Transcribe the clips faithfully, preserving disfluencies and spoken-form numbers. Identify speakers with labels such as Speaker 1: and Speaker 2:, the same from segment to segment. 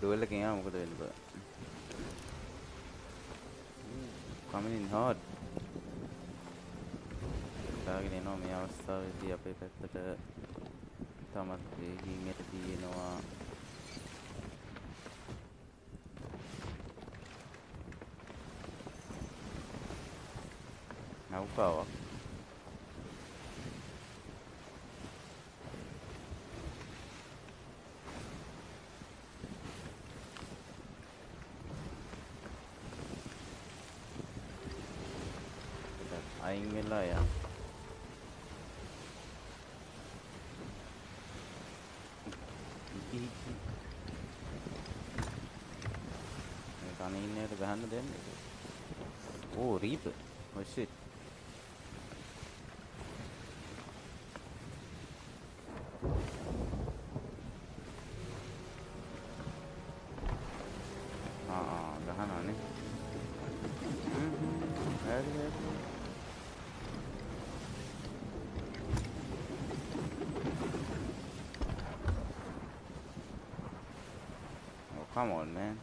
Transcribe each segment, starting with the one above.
Speaker 1: duel එකෙන් ආව මොකද වෙන්න බෑ. coming in hard. දාගෙන එනවා මේ අවස්ථාවේදී අපේ පැත්තට තමත් වේගින් එතදී එනවා. නෞකාවක්. අයින් වෙලා යන්න. මේ කණේ ඉන්නයට ගහන්න දෙන්නේ. Oh, Reaper. Oh shit. Ah, ගහනවා නේ. හ්ම් හ්ම්. හරි හරි. Oh, come on, man.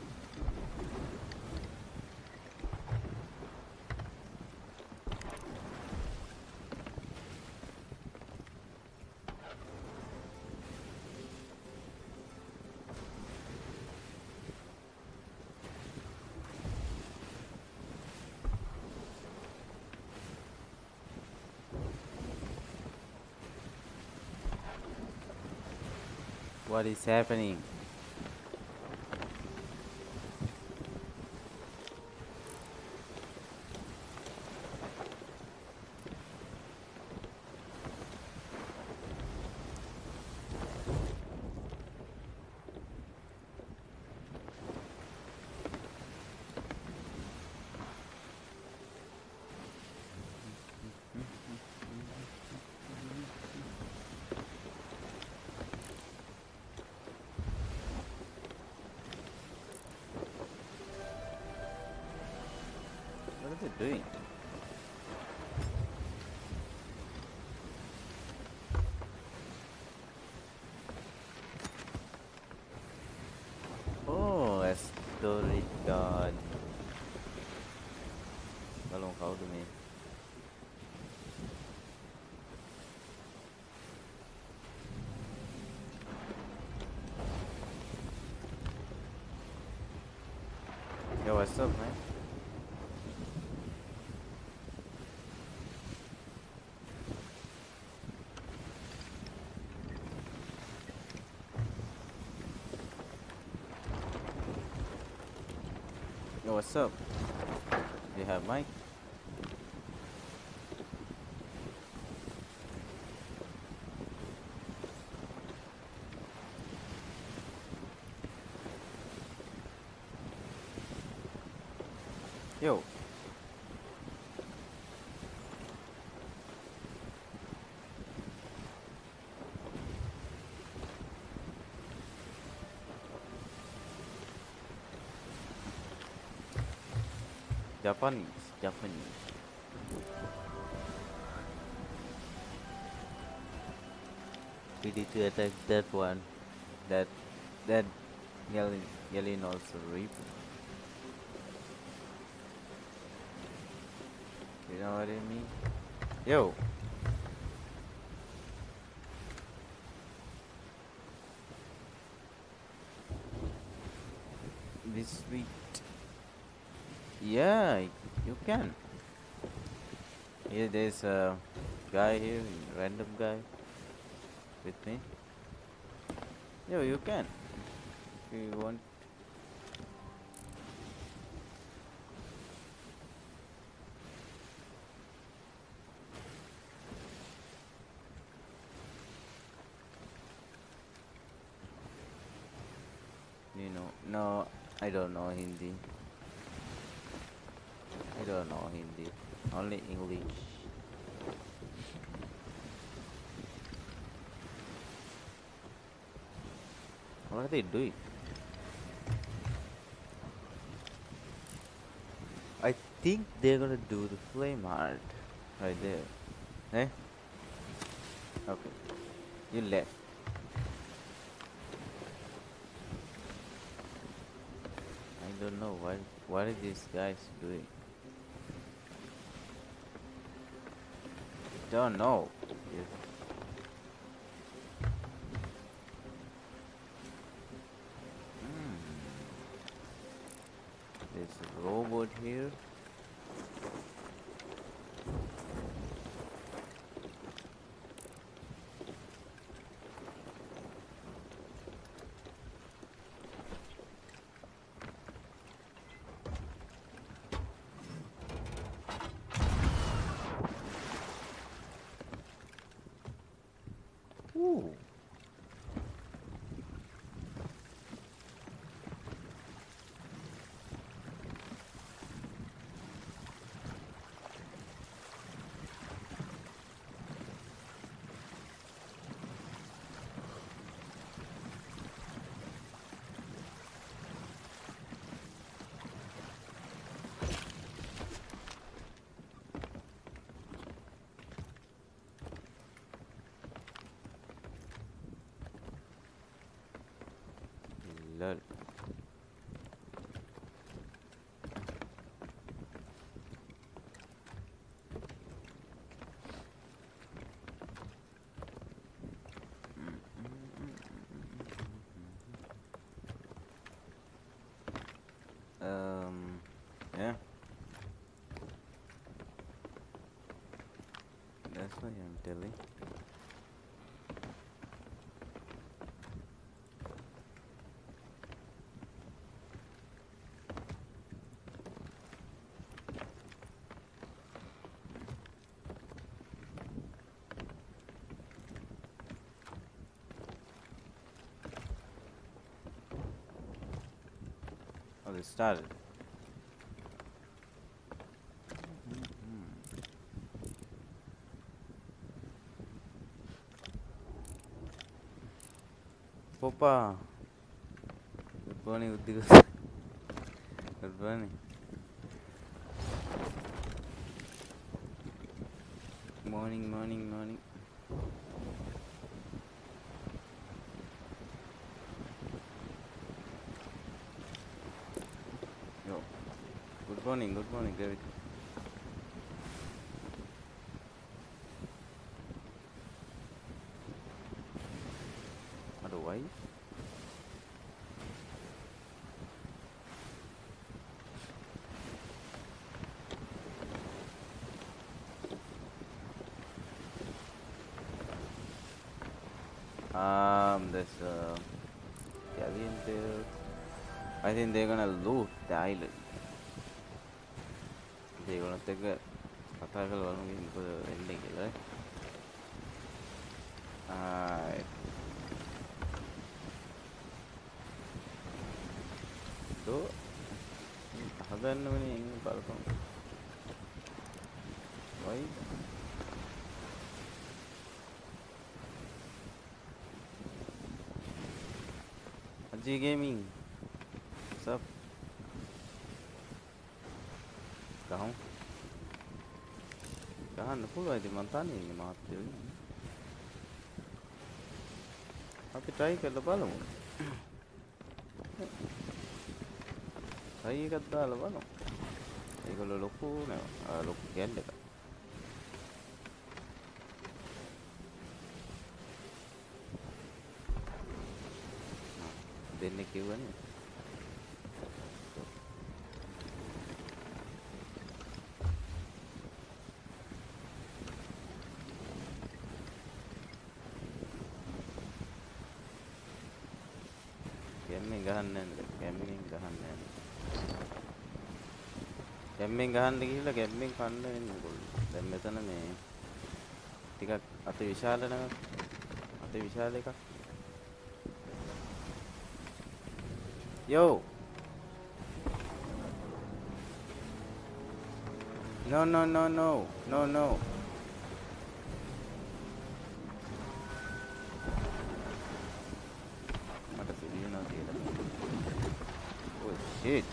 Speaker 1: What is happening? What are they doing? Oh, a storage guard. Balong kawdu me. Yo, what's up, man? Yo, what's up? Do you have mic? Yo. Japanese, Japanese. We need to attack that one. That that yelling yelling also Reaper. You know what I mean? Yo. This week. Yeah, you can. Here there's a guy here, random guy with me. Yo, you can. If you want. You know, no, I don't know Hindi. I don't know Hindi. Only English. What are they doing? I think they're gonna do the flame art right there. Eh? Okay. You left. don't know what what are these guys doing. Don't know. Yes. Hmm. There's a robot here. Ooh. Lol. Um. Yeah. That's why I'm telling. Oh, they started. Popa. Good morning, Uddigas. Good morning. Morning, morning, morning. Yo. Good morning, good morning, David. Otherwise, um, there's uh, Gavin there. I think they're gonna loot the island. They're gonna take a attack along in the ending, right? Alright. So, හදන්න වෙන්නේ ඉන්න බලපන්. Why? Aji Gaming. What's up? ගහමු. ගහන්න පුළුවන් ඉතින් මං තනියෙන් ඉන්නේ මාත් එක්ක. අපි try කරලා බලමු. try එකක් දාලා බලමු. ඒගොල්ලෝ ලොකු නේ ලොකු ගැල් එකක්. දෙන්නේ කිව්වනේ. කැම්මෙන් ගහන්න නෑ. කැම්මෙන් ගහන්න නෑ. කැම්මෙන් ගහන්න ගිහිල්ලා කැම්මෙන් කන්න වෙන්නේ කොල්ලෝ. දැන් මෙතන මේ ටිකක් අත විශාල නේද? අත විශාල එකක්. Yo. No, no, no, no. No, no. මට සිලියනවා කියලා. Oh shit.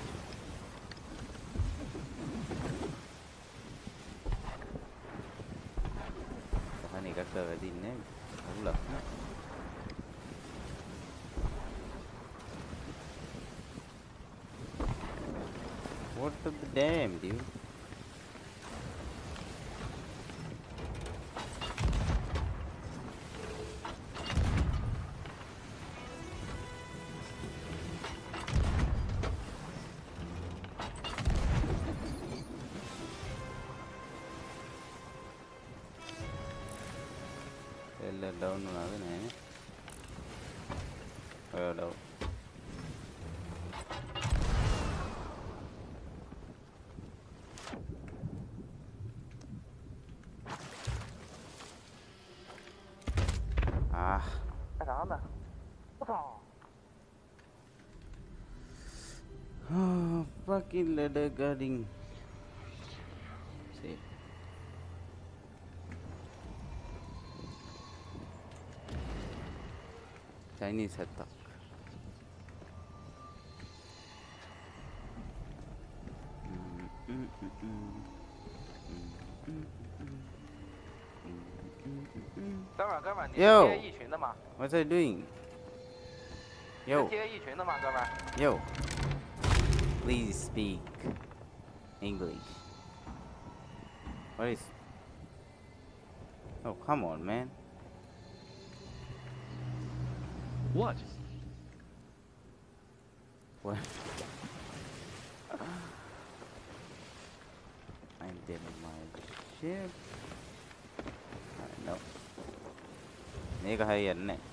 Speaker 1: සහන එකක් වැදින්නේ අවුලක් නෑ. What the damn, dude? Let down another name. Oh, no. Ah. Oh, fucking ladder guarding. See. Chinese attack. Yo, what are you doing? Yo, yo, please speak English. What is? Oh, come on, man.
Speaker 2: What?
Speaker 1: What? I'm dead in my ship. No. Nigga, how you net?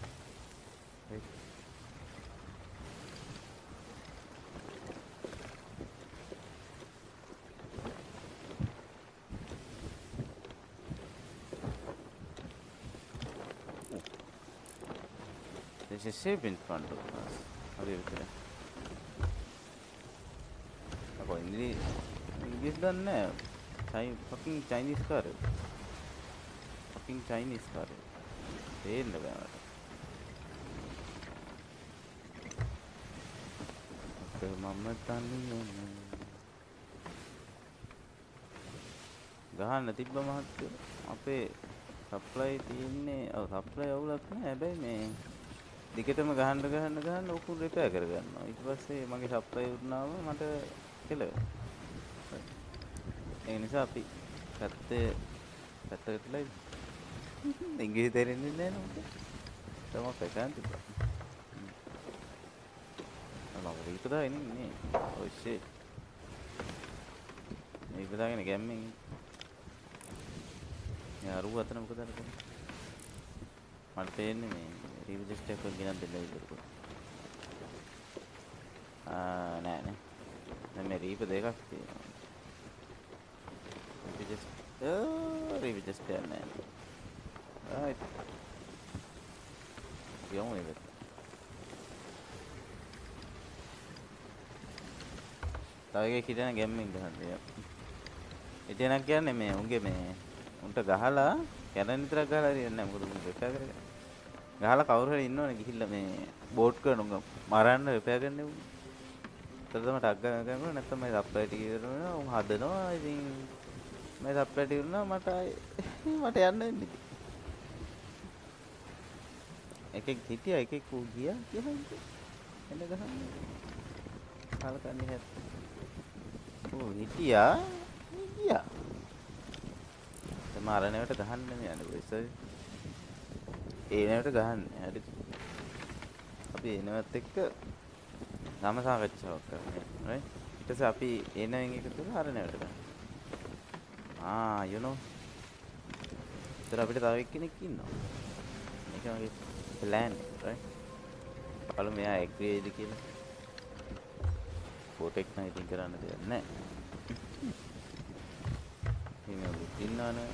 Speaker 1: There's a ship in front of us. How do you do it? Oh, English. English done now. Chinese, fucking Chinese car. Fucking Chinese car. They in the banner. Okay, Mama Tani. ගහන්න තිබ්බ මහත්තයෝ අපේ supply තියෙන්නේ ඔව් supply අවුලක් නෑ හැබැයි මේ දිගටම ගහන්න ගහන්න ගහන්න උකුල් රිපෙයාර් කරගන්නවා ඊට පස්සේ මගේ සප්ලයි වුණාම මට කෙලවෙනවා ඒ නිසා අපි පැත්තේ පැත්තකටලා ඉංග්‍රීසි තේරෙන්නේ නැහැ නේද තමයි පැකන් තිබ්බා මම රීපදා ඉන්නේ ඔය ෂිට් රීපදාගෙන ගැම්මෙන් यार वो अतन मुकदर कर मरते हैं नहीं रिविजिस्ट टेक कर गिना दिल्ली इधर को आ नहीं नहीं मैं मेरी पे देखा कि रिविजिस्ट रिविजिस्ट है नहीं राइट क्यों है बस ताकि किधर ना गेम में दिखा दिया इतना क्या नहीं मैं उनके में උන්ට ගහලා කැරන් විතරක් ගහලා හරියන්නේ නැහැ මොකද උන් රිපෙයාර් කරගෙන ගහලා කවුරු හරි ඉන්නවනේ ගිහිල්ලා මේ බෝට් කරන උන් මරන්න රිපෙයාර් කරන්නේ උන් ඒතර තමයි ටක් ගන්න කරනවා නැත්නම් මේ සප්ලයි ටික කරනවා උන් හදනවා ඉතින් මේ සප්ලයි ටික කරනවා මට මට යන්න වෙන්නේ එකෙක් හිටියා එකෙක් ඌ ගියා කියලා එන්න ගහන්නේ කාලකන්නේ හැත් ඌ හිටියා ගියා මාරණයට ගහන්න නේ යන්නේ ඉස්සර ඒනකට ගහන්නේ හරිද අපි එනවත් එක්ක නම සාකච්ඡාවක් කරන්නේ right ඊට පස්සේ අපි එනෙන් එකතු කරලා හරණයට ගන්න ආ you know ඉතින් අපිට තව එක්කෙනෙක් ඉන්නවා මේක මගේ plan right බලමු මෙයා agree වෙයිද කියලා ෆෝටෝ එක නම් ඉතින් කරන්න දෙයක් නැහැ ඉන්නේ ඉන්නවනේ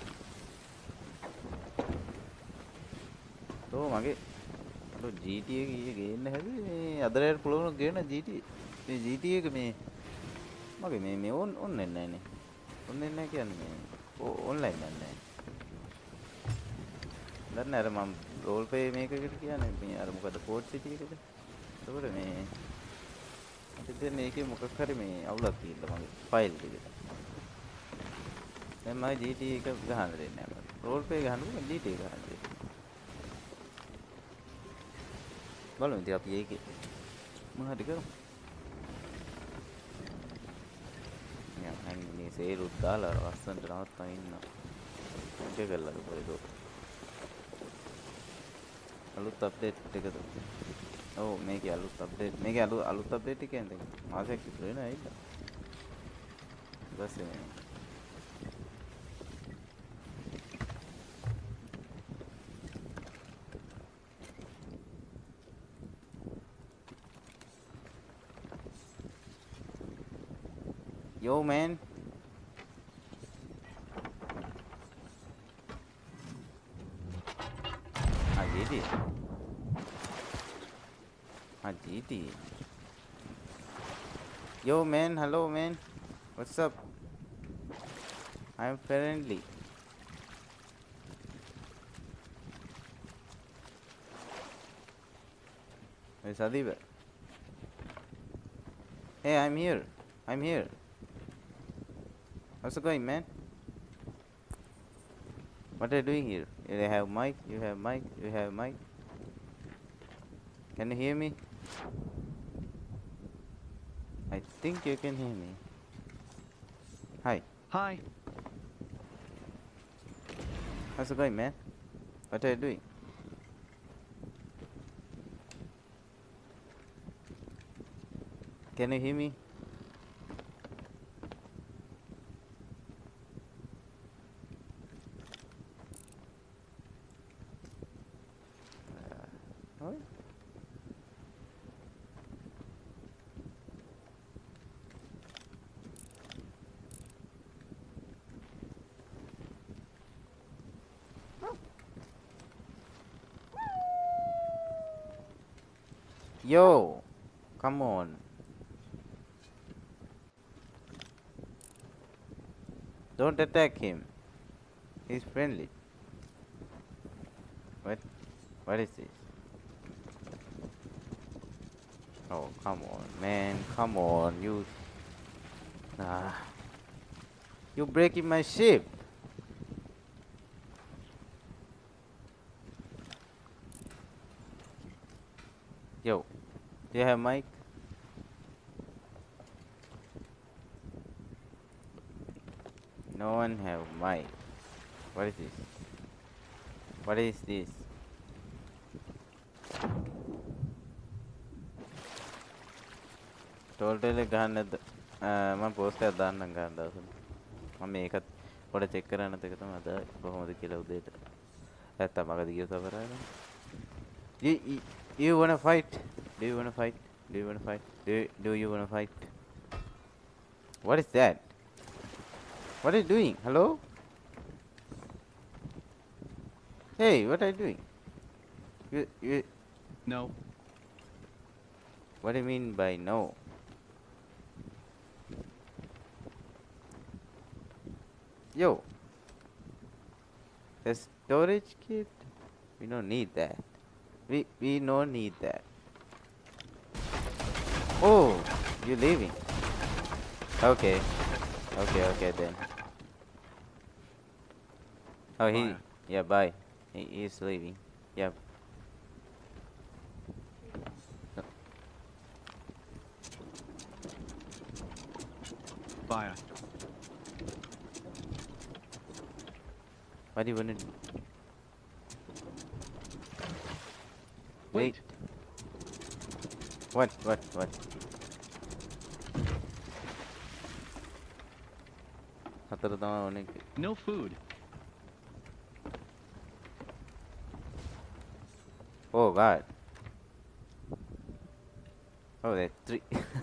Speaker 1: तो मगे तो जीटीए की गेम है भी अदर पुलों गेम ना जीटी ये जीटीए के में मगे में में ऑन ऑनलाइन नहीं नहीं ऑनलाइन नहीं क्या नहीं वो ऑनलाइन नहीं डरना है हम रोल पे में क्या किया नहीं मैं यार मुका तो कोड सिटी के तो बोले मैं इधर में के मुका खरे में अवला की तो मगे फाइल के मैं मगे जीटीए का गहान रहने रोल पे गहान को जीटीए गहान බලමු ඉතින් අපි ඒකේ මොනවද කරමු මේ සේරුත් දාලා ලස්සනට නවත්තන් ඉන්නවා. මොකද කළාද කොහෙද? අලුත් අප්ඩේට් එකද? ඔව් මේකේ අලුත් අප්ඩේට් මේකේ අලුත් අලුත් අප්ඩේට් එක කියන්නේ මාසයක් විතර වෙනවා ඒක. ඊපස්සේ මේ Yo man. Ah G T. Ah G T. Yo man, hello man. What's up? I'm friendly. Where's Adiba? Hey, I'm here. I'm here. How's it going, man? What are you doing here? You have mic, you have mic, you have mic. Can you hear me? I think you can hear me. Hi.
Speaker 2: Hi.
Speaker 1: How's it going, man? What are you doing? Can you hear me? Uh, what? Yo, come on. Don't attack him. He's friendly. What? What is this? Oh, come on, man. Come on, you. Ah. You breaking my ship. Yo, do you have mic? No one have mic. What is this? What is this? Total ගහන්න නැද්ද? මම post එකක් දාන්නම් ගන්න දවසට. මම මේකත් පොඩ check කරන්න තක තමයි අද කොහොමද කියලා උදේට. නැත්තම් මගදී ගියොත් අපරාධ. You, you, you wanna fight? Do you wanna fight? Do you wanna fight? Do you, do you wanna fight? What is that? What are you doing? Hello? Hey, what are you doing? You, you.
Speaker 2: No.
Speaker 1: What do you mean by no? Yo. The storage kit? We don't need that. We we don't need that. Oh, you leaving? Okay. Okay, okay then. Oh, he.
Speaker 2: Bye.
Speaker 1: Yeah, bye. He is leaving. Yeah.
Speaker 2: Fire.
Speaker 1: What do you wanna do?
Speaker 2: Wait.
Speaker 1: Wait. What? What? What? හතර තමයි ඕනේ.
Speaker 2: No food.
Speaker 1: Oh God. Oh, there's three.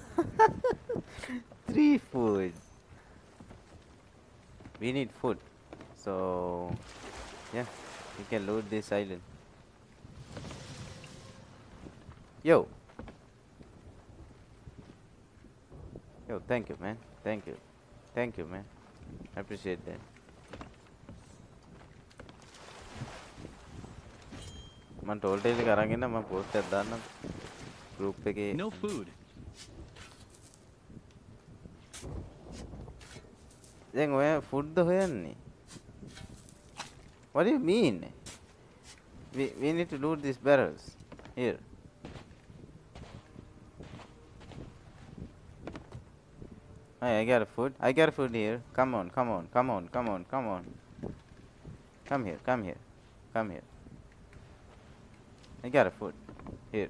Speaker 1: Three foods. We need food. So, yeah, we can loot this island. Yo. Yo, thank you, man. Thank you. Thank you, man. I appreciate that. Man told you to අරන් ඉන්න මම post එකක් දාන්නම් group එකේ.
Speaker 2: No food.
Speaker 1: දැන් ඔය food ද හොයන්නේ? What do you mean? We we need to loot these barrels here. Hey, I got a food. I got a food here. Come on, come on, come on, come on, come on. Come here, come here, come here. I got a food. Here,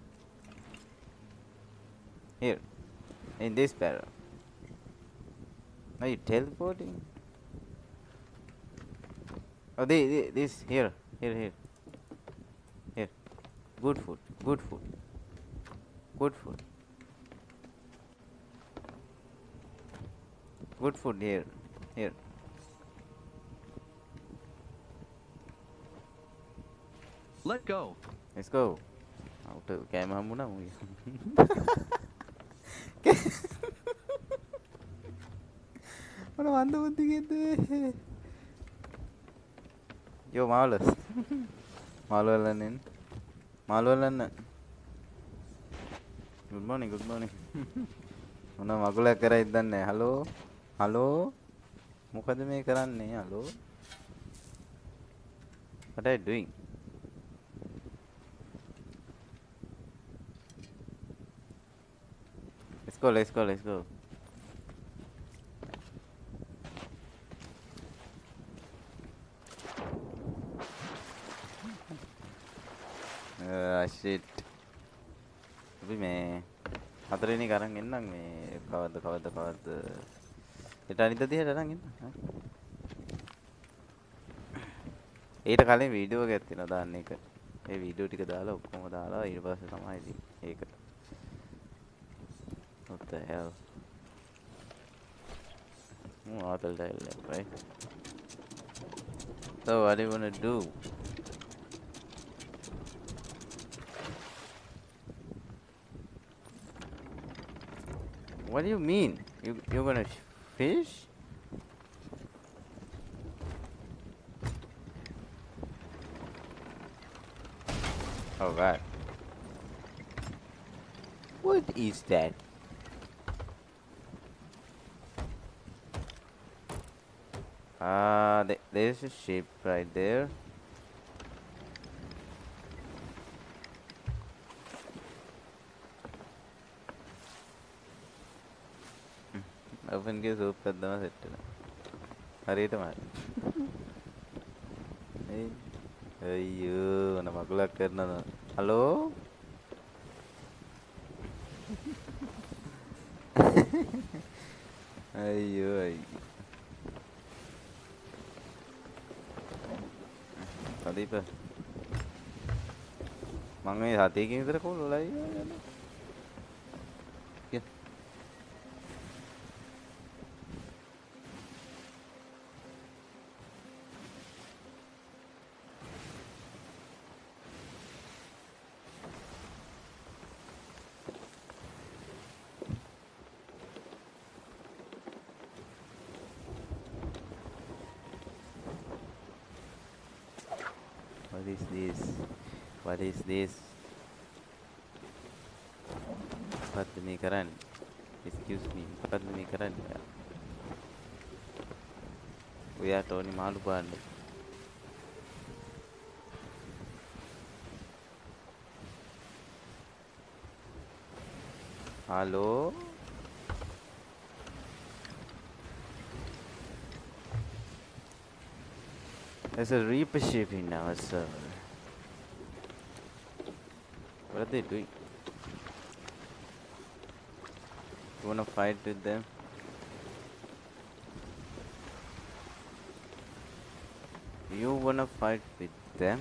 Speaker 1: here, in this barrel. Are you teleporting? Oh, this, this here, here, here, here. Good food, good food, good food, good food here, here.
Speaker 2: Let go.
Speaker 1: Let's go. I'll tự kèm không muốn đâu. Mana bantu penting itu. Yo males. Malu alanin. Malu alan. Good morning, good morning. Mana magula කර ඉදන්නේ. Hello? Hello? මොකද මේ කරන්නේ? Hello? What are you doing? Let's go, let's go, let's go. Uh, shit. Tapi me. Hatra ini karang enak me. Kawat, kawat, kawat. Ita ni tadi ada orang ini. ඊට කලින් video එකක් තියෙනවා දාන්න එක. ඒ video ටික දාලා ඔක්කොම දාලා ඊට පස්සේ තමයි ඉතින් ඒක. What the hell? Oh, auto dialect, right? So what do you wanna do? What do you mean? You you're gonna fish? Oh God. What is that? Ah, uh, th there's a ship right there. Open के सूप कर दो set ना. हरी टमाटर. अय्यो ना मगला करना ना. Hello? अय्यो अय्यो. Tadi apa? Mangai hati kini terus kau lulai. Ya. What is this? What is this? What demi karan? Excuse me. What demi karan? We are Tony malu band. Hello? There's a Reaper ship in our server. What are they doing? You wanna fight with them? You wanna fight with them?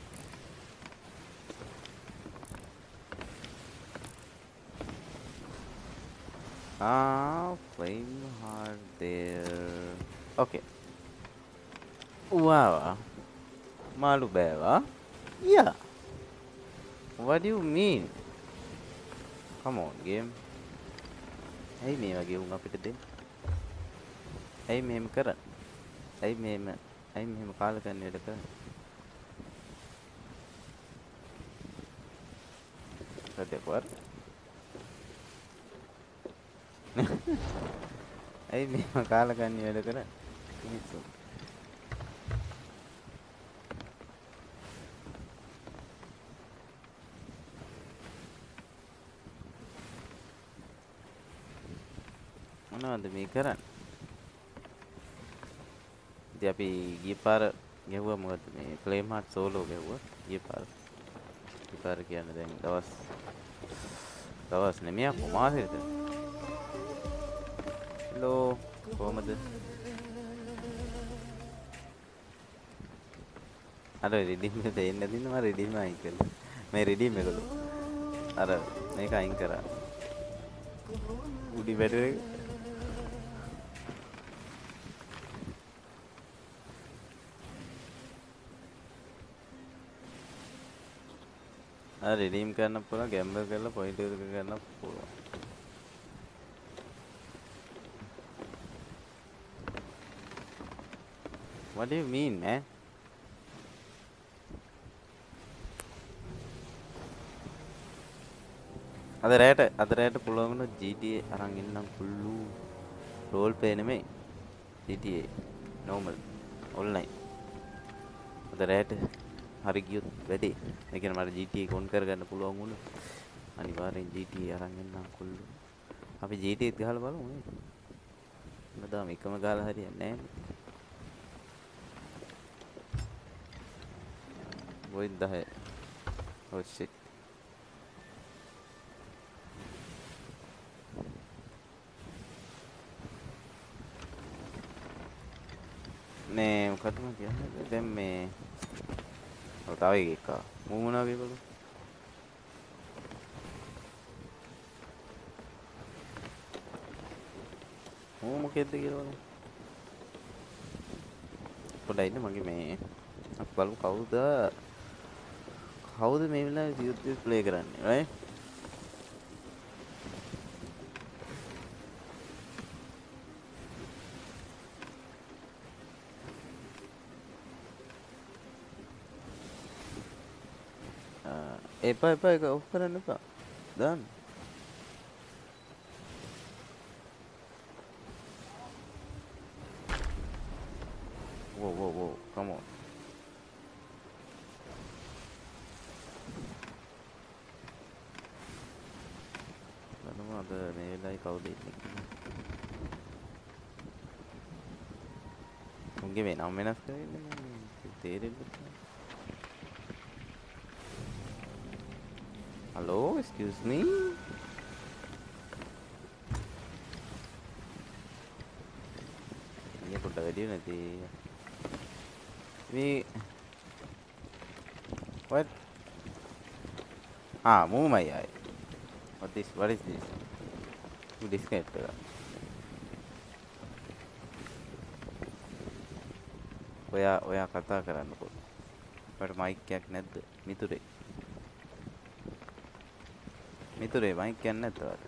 Speaker 1: Ah, flame heart there. Okay. Wow. Malu bewa? Yeah. What do you mean? Come on, game. Hey, me lagi unga අපිට දෙන්න. Hey, මෙහෙම කරන්න. Hey, මෙහෙම. Hey, මෙහෙම කාල කරන්න වැඩ කරන්න. Ada kuat. Hey, මෙහෙම කාල කරන්න වැඩ කරන්න. මිනිස්සු. මොනවද මේ කරන්නේ? ඉතින් අපි ගිය පාර ගැහුවා මොකද මේ ෆ්ලේම් හાર્ට් සෝලෝ ගැහුවා ගිය පාර. ගිය පාර කියන්නේ දැන් දවස් දවස් නෙමෙයි අපෝ මාසෙද. හෙලෝ කොහමද? අර රිඩීම් එක දෙන්න නැතිනම් මම රිඩීම් අයින් කළා. මේ රිඩීම් එකලු. අර මේක අයින් කරා. උඩි බැටරි එක. අර රිඩීම් කරන්න පුළුවන් ගැම්බල් කරලා පොයින්ට් එක ගන්න පුළුවන්. What do you mean, man? අද රැට අද රැට පුළුවන් වුණා G T A අරන් ඉන්නම් කුල්ලු රෝල් ප්ලේ නෙමෙයි G T A normal online අද රැට හරි ගියොත් වැඩේ ඒ කියන්නේ මට G T A කොන් කරගන්න පුළුවන් වුණා අනිවාර්යෙන් G T A අරන් ඉන්නම් කුල්ලු අපි G T A ගහලා බලමු නේ මදාම එකම ගහලා හරියන්නේ නැහැ වොයින් දහය oh shit මේ මොකද මම කියන්නේ දැන් මේ ඔය තව එකක් ආ මූ මොනවා කියපළු මූ මොකෙද්ද කියලා බලමු පොඩ්ඩයි ඉන්න මගේ මේ අපි බලමු කවුද කවුද මේ වෙලාවේ YouTube ප්ලේ කරන්නේ right එපා එපා ඒක ඔෆ් කරන්න එපා දාන්න whoa whoa whoa come on බලමු අද මේ වෙලාවේ කවුද ඉන්නේ උන්ගේ මේ නම වෙනස් කරන්නේ තේරෙන්නේ hello excuse me ini pun dah video nanti ini what ah move my eye what this what is this you disconnect kara ඔයා ඔයා කතා කරන්නකො ඔයාට මයික් එකක් නැද්ද මිතුරේ මිතුරේ මයික් එකක් නැද්ද ඔයාට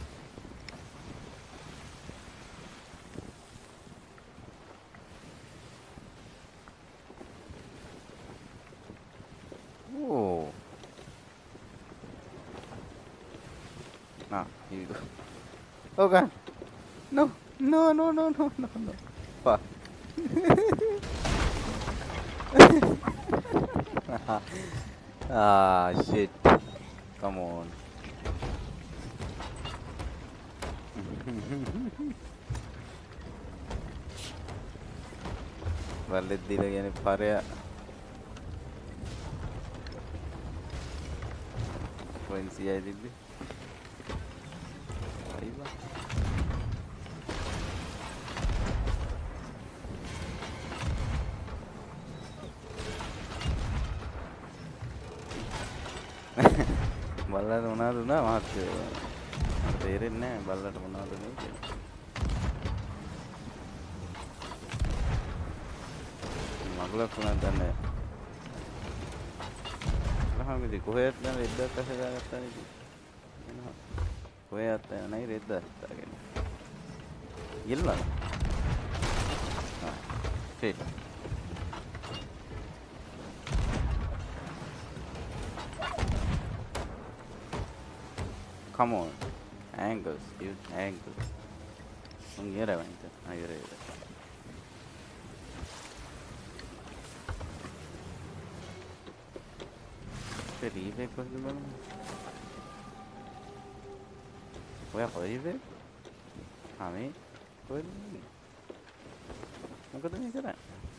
Speaker 1: ඕ ah here you go oh god no no no no no no no fuck ah shit come on බල්ලෙක් දීලා කියන්නේ පරයා පොයින්ට් සීයයි තිබ්බේ අයිවා බල්ලට මොනවද උනා මහත්තයෝ මට තේරෙන්නේ නැහැ බල්ලට මොනවද උනේ කියලා මගුලක් වුණා දන්නේ නැහැ මම කොහෙද දැන් රෙද්දක් අහලා ගත්තා නේද එනවා කොහෙවත් නැහැ රෙද්දක් දාගෙන ඉල්ලලා ආ shit come on angles dude angles un gira vente ai rede Rive cosa bello vuoi a Rive a me කොහෙද මොකද මේ කරන්නේ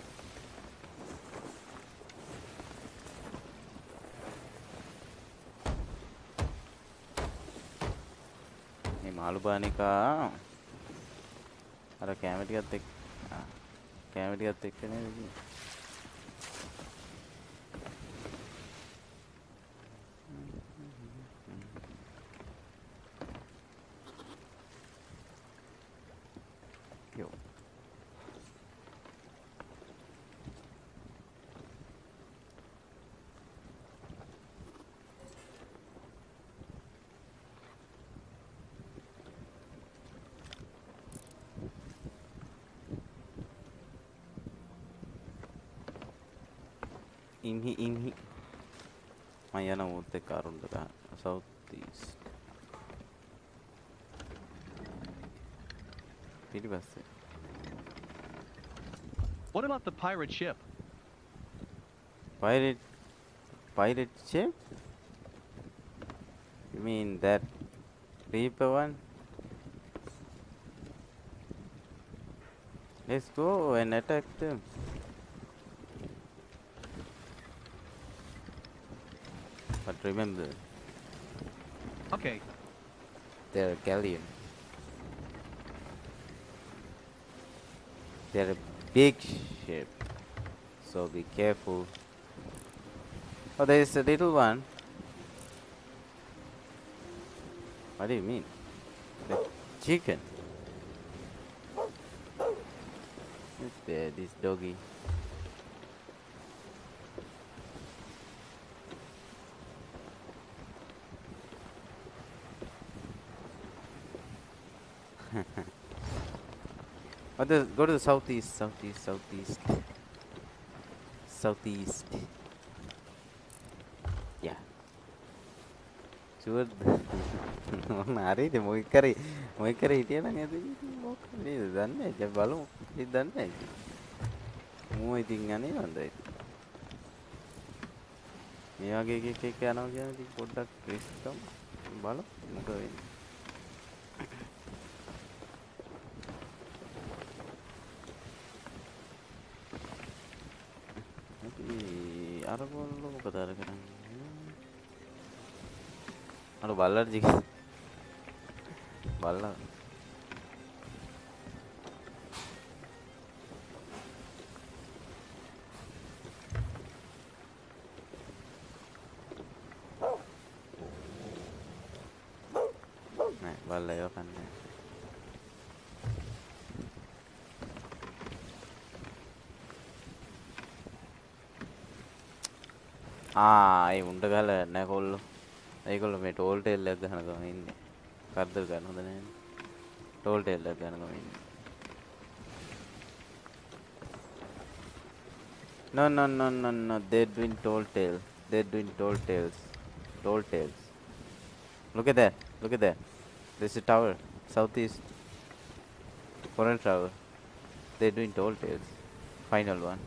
Speaker 1: මේ මාළු බානිකා අර කැම ටිකත් එක්ක කැම ටිකත් එක්ක නේද ඉන්නේ යෝ ඉන්හි ඉන්හි මම යන උත් එක්ක අරුන්ට ගන්න සවුත් ඊස්ට් පිටිපස්සේ
Speaker 2: What about the pirate ship?
Speaker 1: pirate pirate ship you mean that reaper one let's go and attack them but remember
Speaker 2: Okay.
Speaker 1: they're a galleon they're a big ship so be careful oh there is a little one what do you mean the chicken look there this doggy oh, the, go to the southeast southeast southeast southeast yeah sure මොන හරිද මොයි කරේ මොයි කරේ හිටියා නම් ඇද මොකක්ද නේද දන්නේ නැහැ බලමු ඉතින් දන්නේ නැහැ මෝ ඉතින් යන්නේ නන්දයි මේ වගේ එක එක එක යනවා කියන්නේ ඉතින් පොඩ්ඩක් රිස්ක් තමයි බලමු මොකද වෙන්නේ අර බෝල්ල මොකද අර කරන්නේ අර බල්ලට ජික බල්ලා නෑ බල්ලා ඒව කන්නේ ආ ඒ උණ්ඩ ගහලා නැහැ කොල්ලෝ ඒගොල්ලෝ මේ ටෝල් ටේල් එක ගහන ගම ඉන්නේ කරදර ගන්න හොඳ නැහැ ටෝල් ටේල් එක ගහන ගම ඉන්නේ no no no no no they're doing tall tale they're doing tall tales tall tales look at that look at that there's a tower southeast foreign tower they're doing tall tales final one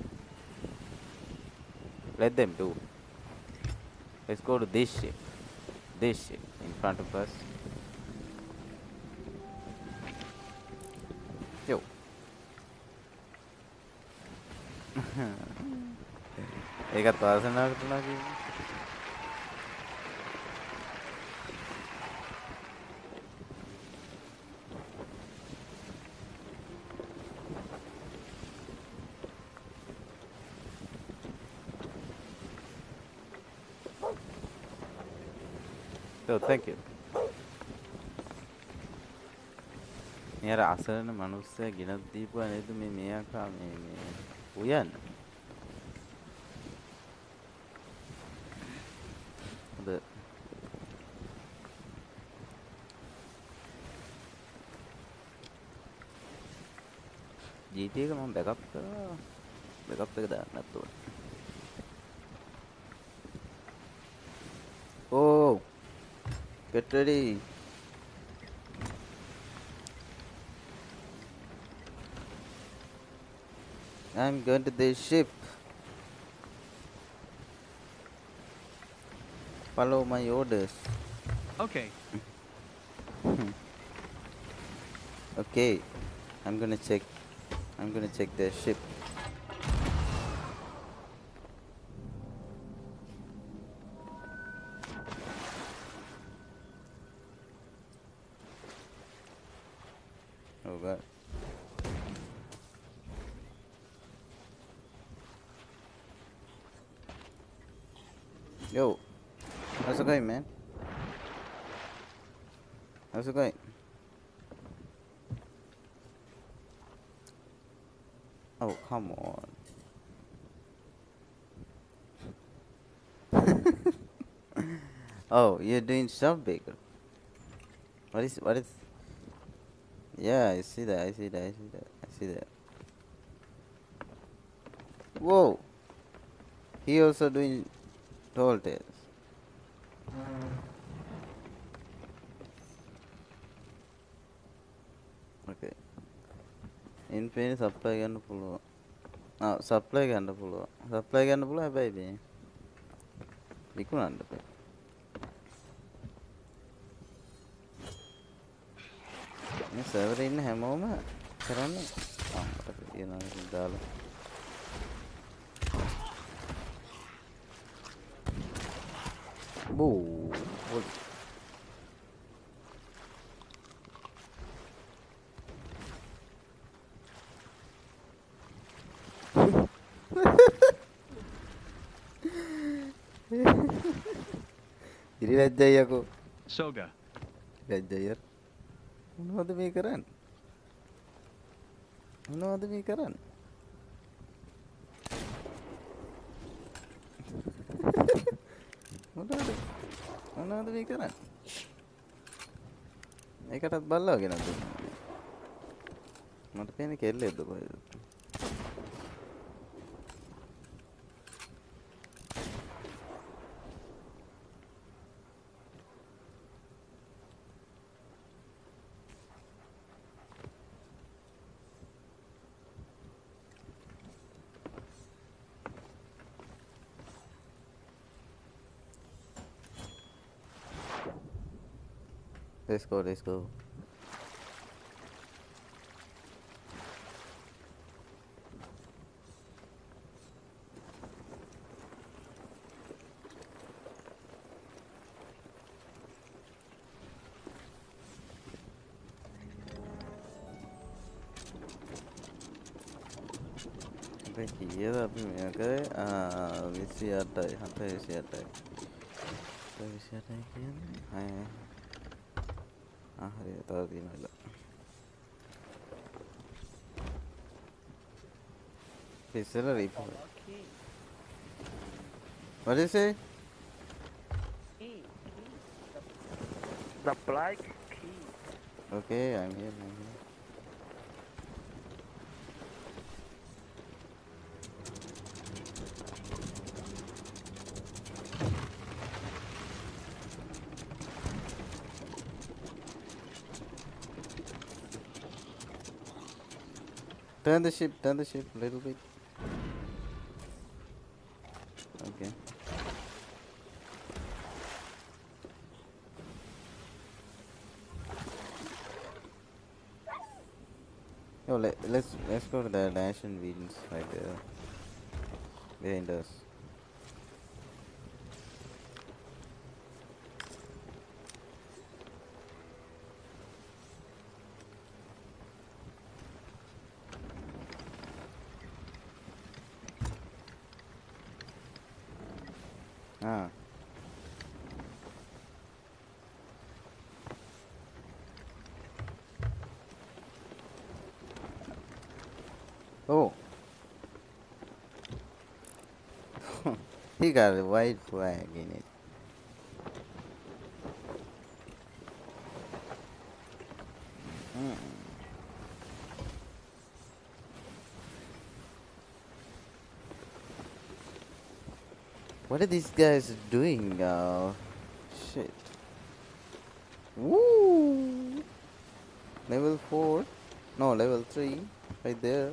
Speaker 1: let them do let's go to this ship this ship in front of us yo ඒකත් වාසනාවකට නා කිව්වේ oh thank you මෙයාර අසරණ මිනිස්සයා ගෙනත් දීපුවා නේද මේ මෙයාකා මේ මේ උයන් හොඳ G T එක මම බෑකප් කරා බෑකප් එක දාන්නත් ඕනේ oh get ready I'm going to this ship follow my orders
Speaker 2: Okay.
Speaker 1: okay I'm gonna check. I'm gonna check their ship. Oh god. Yo, how's it going, man? How's it going? Oh, come on. Oh, you're doing stuff baker. What is, what is? Yeah, I see that, I see that, I see that, I see that. Whoa! He also doing tall tales. Okay. In pain supply ගන්න පුළුවන්. ආ supply ගන්න පුළුවන්. supply ගන්න පුළුවන් හැබැයි මේ විකුණන්න බෑ. මේ server ඉන්න හැමෝම කරන්නේ ආ මට කියනවා ඉතින් දාලා. බෝ හොල්. ඉරි ලැජ්ජයි යකෝ.
Speaker 2: Soga.
Speaker 1: ලැජ්ජයි යාර. මොනවද මේ කරන්නේ? මොනවද මේ කරන්නේ? මොනවද? මොනවද මේ කරන්නේ? ඒකටත් බල්ලා ගෙනත් දුන්නා. මට පේන්නේ කෙල්ලෙක්ද කොහෙද? Let's go, let's go. කීයද අපි මෙයා කරේ ආ විසි අටයි හතයි විසි අටයි හතයි විසි අටයි කියන්නේ හය ආ හරි තව තියෙනවා ඉස්සෙල්ලා report what did you say
Speaker 3: The black key.
Speaker 1: okay I'm here I'm here Turn the ship, turn the ship a little bit. Okay. Yo, let, let's let's go to the Nation Winds right there, behind us. Ah. Oh. He got a white flag in it. Mm. What are these guys doing? Uh, shit. Woo! Level four? No, level three. Right there.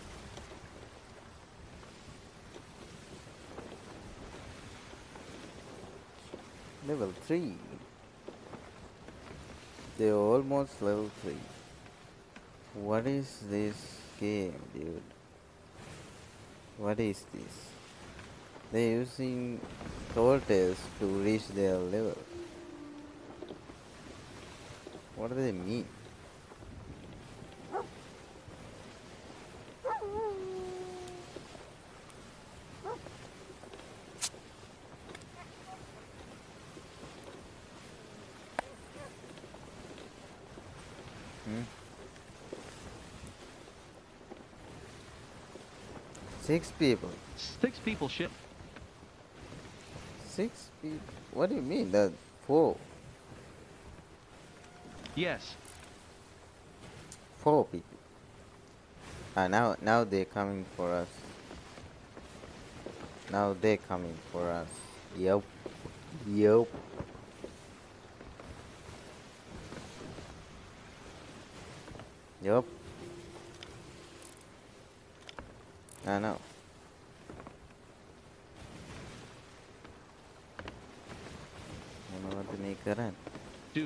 Speaker 1: Level three. They're almost level three. What is this game, dude? What is this? They're using tortoise to reach their level. What do they mean? Hmm? Six people.
Speaker 2: Six people ship.
Speaker 1: Six people? What do you mean? That four.
Speaker 2: Yes.
Speaker 1: Four people. Ah, now, now they're coming for us. Now they're coming for us. Yup. Yup. Yup. I know. මොනවද මේ කරන්නේ?
Speaker 2: Do.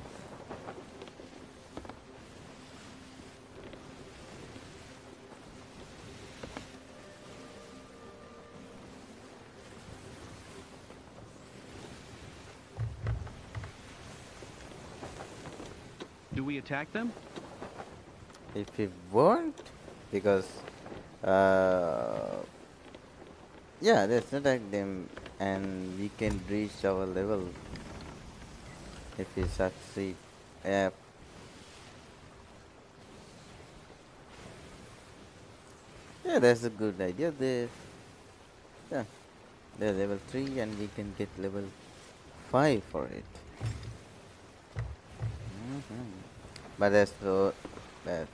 Speaker 2: Do we attack them?
Speaker 1: If we won't, because uh, yeah, let's attack them and we can reach our level if we succeed. Yeah. Yeah, that's a good idea. They, yeah, they're level three and we can get level five for it. hmm But that's so that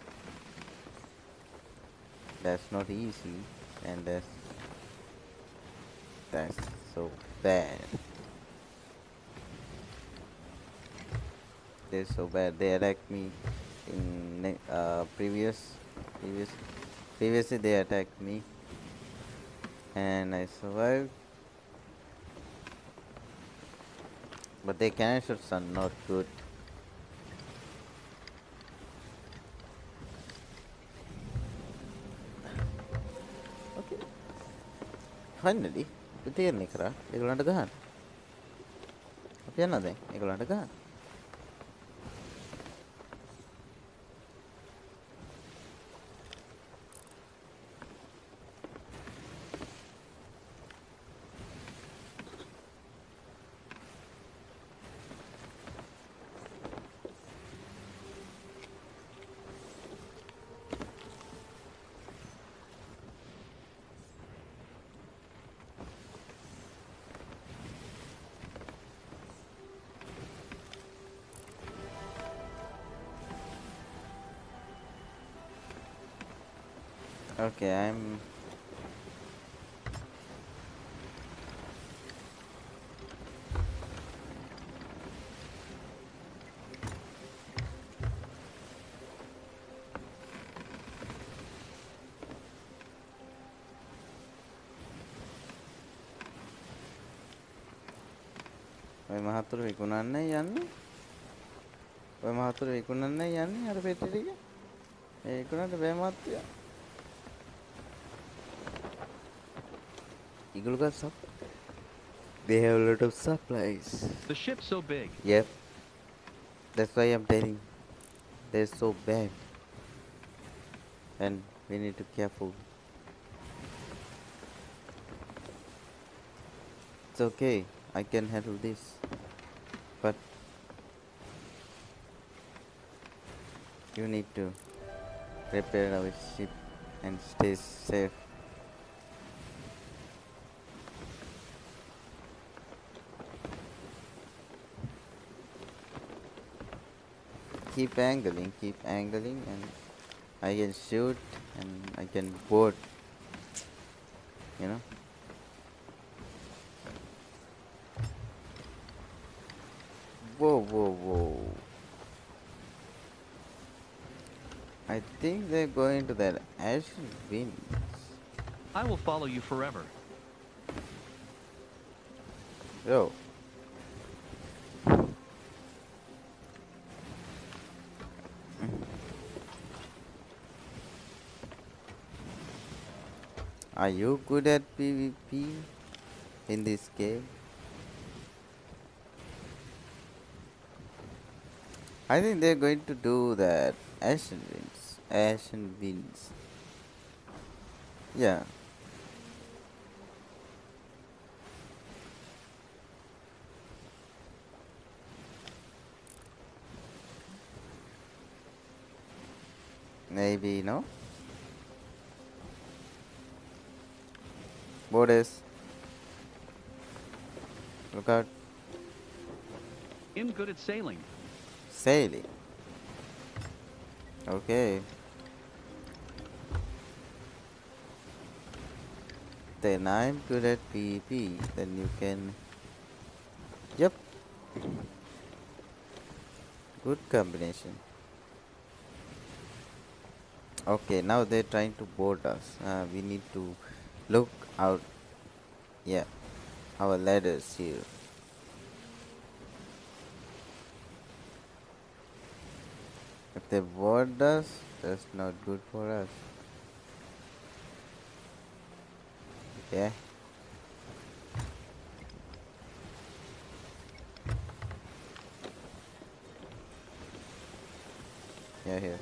Speaker 1: that's not easy, and that's that's so bad. They're so bad. They attacked me in ne- uh, previous previous previously they attacked me, and I survived. But their cannon shots are not good. Okay. Finally, අපි තීරණය කරා ඒගොල්ලන්ට ගහන්න. අපි යනවා දැන් ඒගොල්ලන්ට ගහන්න. Okay, I'm ඔය මහතුරු විකුණන්නේ යන්නේ ඔය මහතුරු විකුණන්නේ යන්නේ අර පෙට්ටි ටික ඒ විකුණන්න බෑ මහත්තයා Eagle got sup they have a lot of supplies
Speaker 2: The ship's so big.
Speaker 1: yep that's why I'm telling they're so bad and we need to be careful it's okay I can handle this but you need to repair our ship and stay safe. Keep angling, keep angling, and I can shoot and I can board. You know? Whoa, whoa, whoa. I think they're going to that Ashen Winds.
Speaker 2: I will follow you forever.
Speaker 1: Yo. Are you good at PvP in this game? I think they're going to do that. Ashen Winds. Ashen Winds. Yeah. Maybe, no? Borders. Look out.
Speaker 2: I'm good at sailing.
Speaker 1: Sailing. Okay. Then I'm good at PvP. Then you can. Yep. Good combination. Okay, now they're trying to board us. Uh, we need to look out. Yeah. Our ladders here. If they board us, that's not good for us. Yeah. Yeah, here.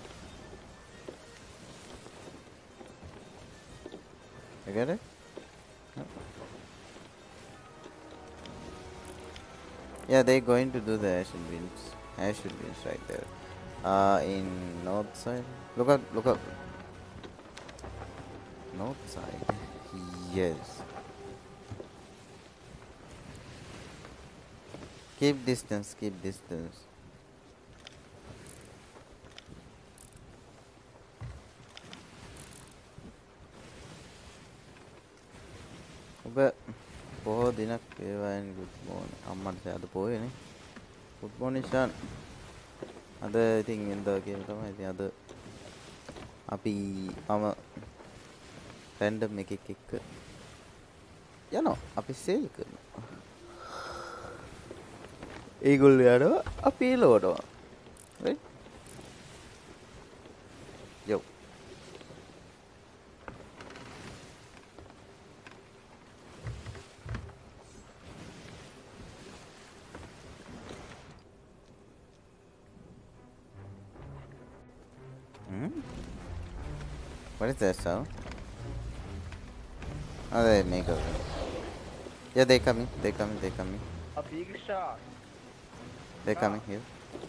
Speaker 1: You get it? No. Yeah, they're going to do the Ashen Winds. Ashen Winds right there. Uh, in north side. Look out, look out. North side. Yes. Keep distance, keep distance. ඔබ බොහෝ දිනක් වේවායෙන් good morning අම්මට අද පොයේනේ good morning Shan අද ඉතින් වෙනදා කියන තමයි ඉතින් අද අපි මම රැන්ඩම් එකෙක් එක්ක යනවා අපි සේල් කරනවා ඒගොල්ලෝ යනවා අපි එලවනවා right yo hmm? What is that sound? Oh, they make a. Yeah, they coming. They coming. They coming.
Speaker 3: A big shot.
Speaker 1: They coming here.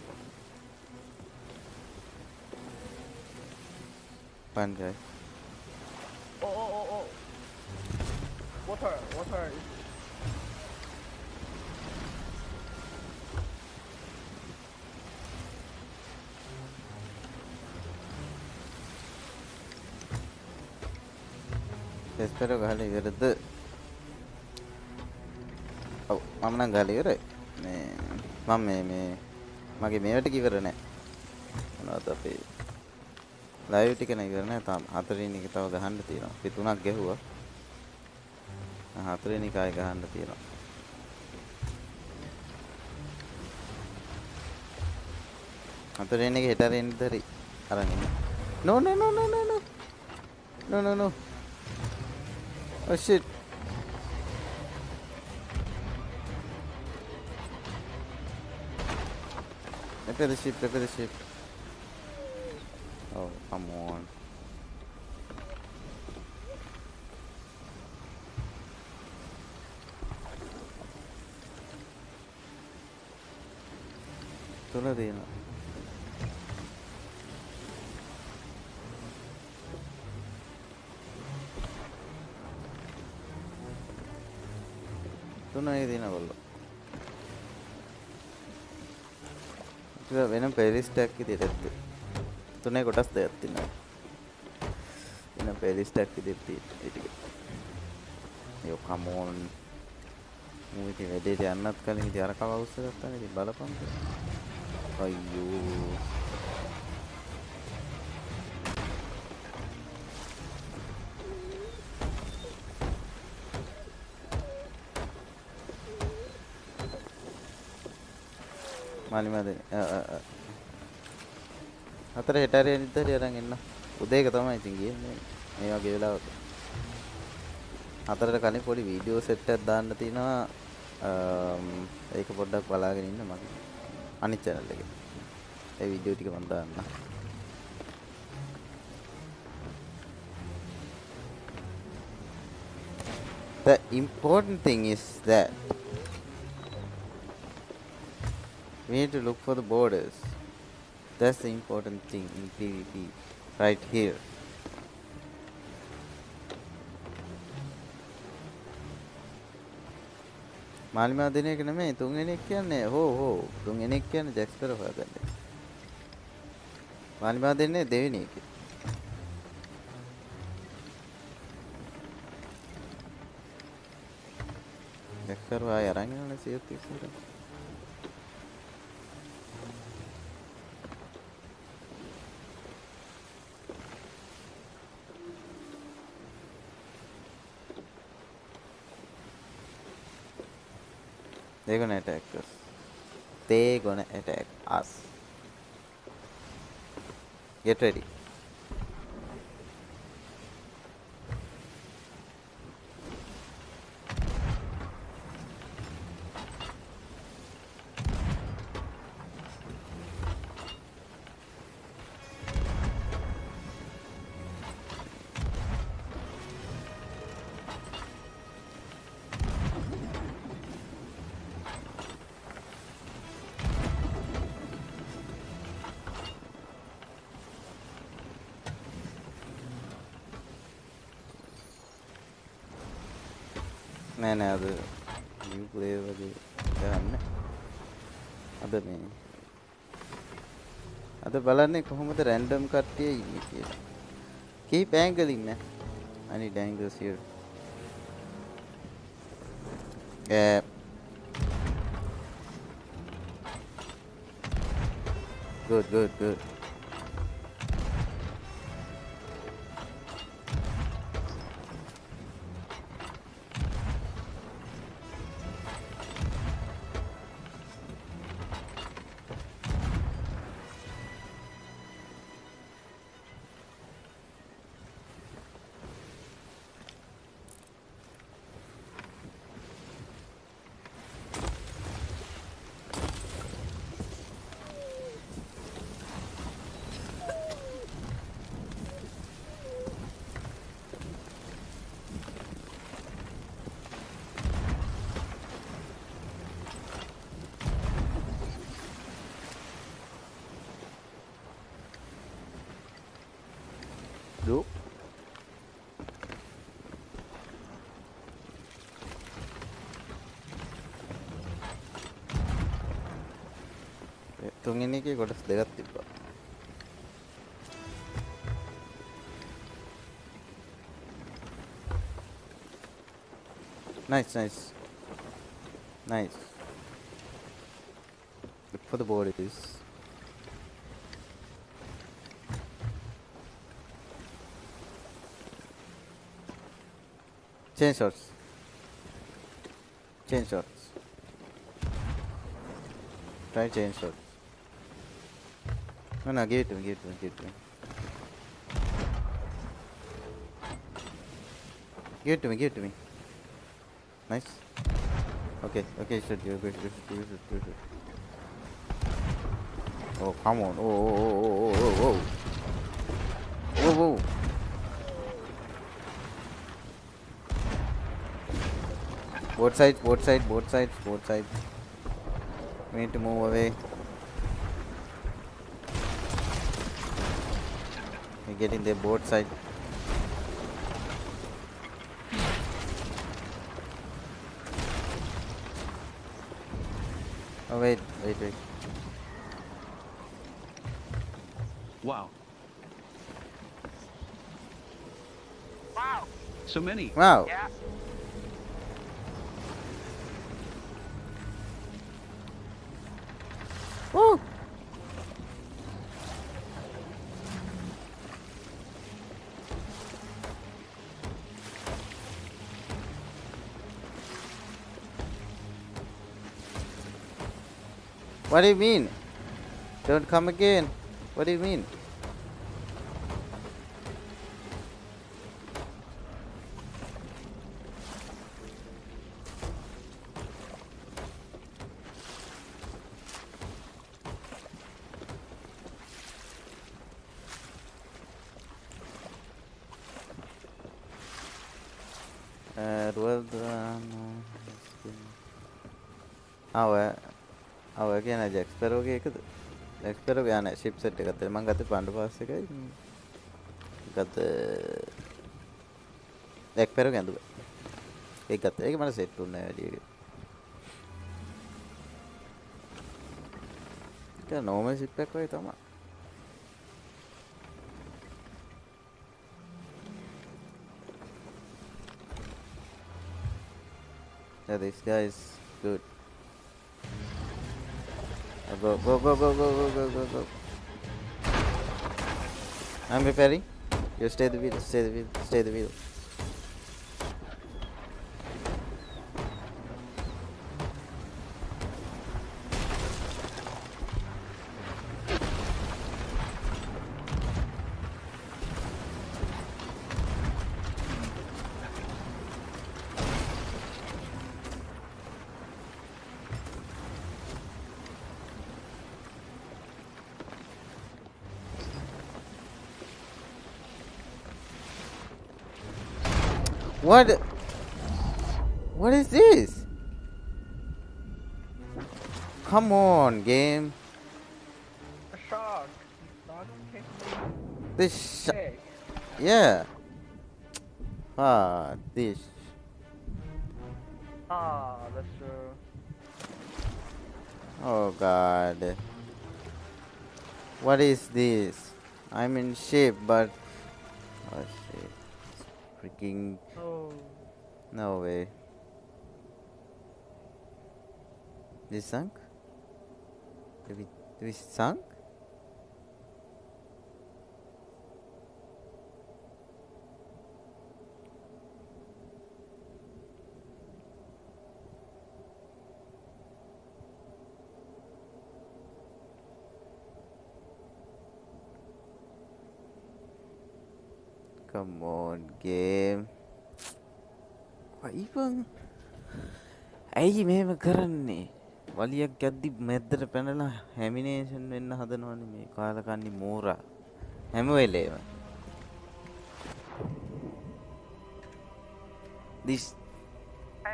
Speaker 1: One guy.
Speaker 3: Oh, oh, oh, oh. Water, water.
Speaker 1: Espero ගහලා ඉවරද? ඔව් මම නම් ගහලා ඉවරයි. මේ මම මේ මේ මගේ මේවට ඉවර නැහැ. මොනවද අපේ ලයිව් ටික නේ ඉවර නැහැ තාම. හතරවෙනි එක තව ගහන්න තියෙනවා. අපි තුනක් ගැහුවා. හතරවෙනි එක ආයෙ ගහන්න තියෙනවා. හතරවෙනි එක හෙට රෙන්න දරි. අරන් ඉන්න. No no no no no no. No no no. Oh shit. Repair the ship, repair the ship. Oh, come on. තුන දෙනවා. තුනයි දෙන බල්ලෝ. ඒක වෙනම ප්ලේලිස්ට් එකක් විදිහට ඇත්ත. තුනේ කොටස් දෙකක් තියෙනවා. වෙන ප්ලේලිස්ට් එකක් විදිහට තියෙනවා. ඒ ටික. යෝ කම් ඕන්. මූවි එක වැඩේට යන්නත් කලින් ඉතින් අර කව අවුස්ස ගත්තානේ ඉතින් බලපන්. අයියෝ. මාලිමාද හතර හෙට හරි අනිත් හරි අරන් එන්න උදේ එක තමයි ඉතින් ගියන්නේ මේ වගේ වෙලාවක හතරට කලින් පොඩි වීඩියෝ සෙට් එකක් දාන්න තියෙනවා. ඒක පොඩ්ඩක් බලාගෙන ඉන්න මගේ අනිත් channel එකේ. ඒ වීඩියෝ ටික මම දාන්න. The important thing is that we need to look for the borders. That's the important thing in PvP right here. මාලිමා දෙන එක නෙමෙයි තුන්වෙනෙක් කියන්නේ හෝ හෝ තුන්වෙනෙක් කියන්නේ ජැක්ස්පර් හොයාගන්න. මාලිමා දෙන්නේ දෙවෙනි එකේ. ජැක්ස්පර් ආය අරන් යනනේ සියත් ඉස්සරහ. They're gonna attack us. They're gonna attack us. Get ready. නෑ නෑ අද new player වගේ ගන්න. අද මේ අද බලන්නේ කොහොමද random කට්ටිය ඉන්නේ කියලා. Keep angling man. I need angles here. Yeah. Good, good, good. Do. තුන්වෙනි එකේ කොටස් දෙකක් තිබ්බා. Nice, nice. Nice. Look for the borders. Change shots. Change shots. Try change shots. No, no, give it to me, give it to me, give it to me. Give it to me, give it to me. Nice. Okay, okay, you should, you should, you should, you should, you should. Oh, come on. Oh, oh, oh, oh, oh, oh, oh. Whoa, whoa. Both sides, both sides, both sides, both sides. We need to move away. We're getting there both sides. Oh wait, wait, wait.
Speaker 2: Wow.
Speaker 3: Wow.
Speaker 2: So many.
Speaker 1: Wow.
Speaker 3: Yeah.
Speaker 1: Woo! What do you mean? Don't come again. What do you mean? රුවල් ආව ආව කියන ජැක්ස්පරෝගේ එකද ජැක්ස්පරෝගේ යන sheep set එකත් මම ගත්තේ පණ්ඩු pass එකයි ගත්ත ජැක්ස්පරෝ ගැඳුවා ඒක ගත්තා ඒක මට සෙට් වුණා වැඩි ඒක ඒක නෝමල් ෂිප් එකක් වගේ තමයි Yeah, this guy is good. Uh, Go, go, go, go, go, go, go, go, go. I'm repairing. You stay the wheel, stay the wheel, stay the wheel. What? What is this? Come on, game.
Speaker 3: A shark. Shark came
Speaker 1: This. Sh-
Speaker 3: big.
Speaker 1: yeah. Ah, this.
Speaker 3: Ah, that's true.
Speaker 1: Oh God. What is this? I'm in shape, but. Oh shit. Freaking.
Speaker 3: Oh.
Speaker 1: No way. This sunk? Did we, did we sunk? Come on, game. අයිපන් ඇයි මෙහෙම කරන්නේ වලියක් ගැද්දි මැද්දට පැනලා හැමිනේෂන් වෙන්න හදනවනේ මේ කාලකන්ණි මෝරා හැම වෙලේම this
Speaker 3: Hey.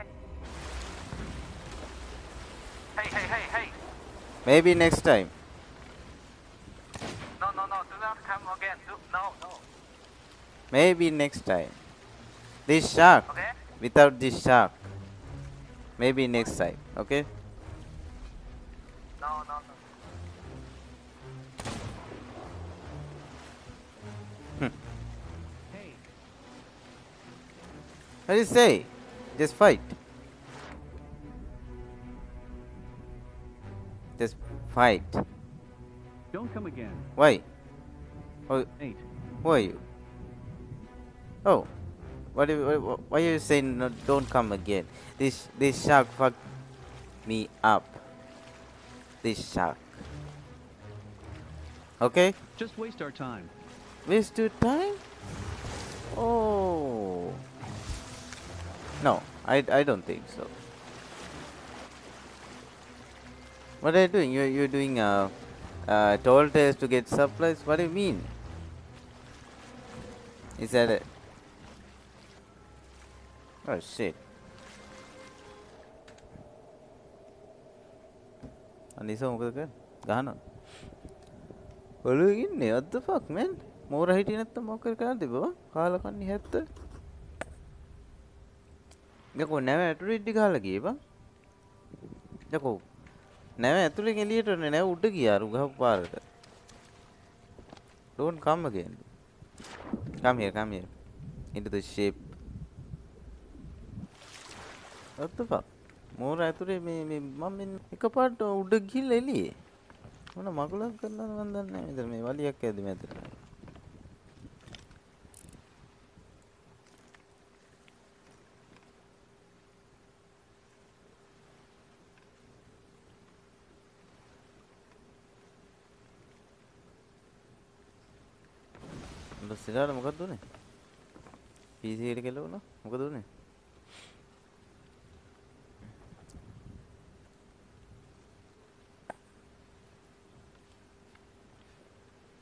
Speaker 3: Hey, hey, hey, hey.
Speaker 1: maybe next time
Speaker 3: No, no, no. Do not come again. Do, no, no.
Speaker 1: maybe next time this shark
Speaker 3: Okay?
Speaker 1: without this shark maybe next time okay
Speaker 3: No, no, no.
Speaker 2: Hey,
Speaker 1: what do you say just fight just fight
Speaker 2: don't come again.
Speaker 1: why oh,
Speaker 2: Eight.
Speaker 1: who are you oh What, do you- what, why are you saying no, don't come again? This this shark fucked me up. This shark. Okay?
Speaker 2: Just waste our time.
Speaker 1: Waste your time? Oh. No, I, I don't think so. What are you doing? You're, you're doing a, a toll test to get supplies? What do you mean? Is that it? Oh shit. අනිසා මොකද කරන්නේ? ගහනවා. ඔළුවේ ඉන්නේ what the fuck man? මෝර හිටියේ නැත්තම් මොකද කරන්නේ තිබ්බා? කාලා කන්නේ හැත්ත. යකෝ නැව ඇතුළේ ඉඩි ගහලා ගියේ බං. යකෝ නැව ඇතුළෙන් එළියට එන්නේ නැව උඩ ගියා අර ගහපු පාරට. Don't come again. Come here, come here. Into the shape. What the fuck? මෝර ඇතුලේ මේ මේ මම එකපාරට උඩ ගිහිල්ලා එළියේ. මොන මගුලක් කරනවද මන් දන්නේ නැහැ. මෙතන මේ වලියක් ඇද්දි මැදට. උඹ සිරාට මොකක්ද උනේ? P C එකට කෙලවුණා. මොකද උනේ?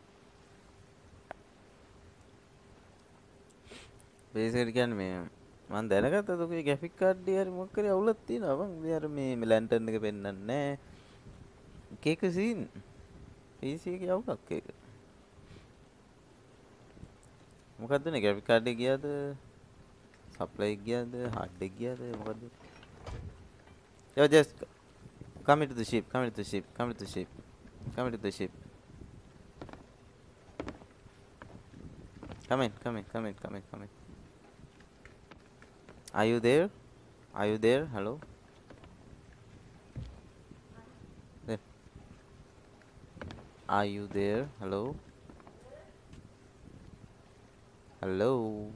Speaker 1: බේස් එකට කියන්නේ මේ මම දැනගත්තද ඔකේ graphic card එකේ හරි මොකක් හරි අවුලක් තියෙනවා බං. මේ අර මේ මේ lantern එක පෙන්වන්නේ නැහැ. එක එක scene P C එකේ අවුලක් ඒක. මොකද්ද නේ graphic card එක ගියාද? supply එක ගියාද? hard එක ගියාද? මොකද්ද? Yo, just come into the ship. Come into the ship. Come into the ship. Come into the ship. Come in. Come in. Come in. Come in. Come in. Are you there? Are you there? Hello? There. Are you there? Hello? Hello?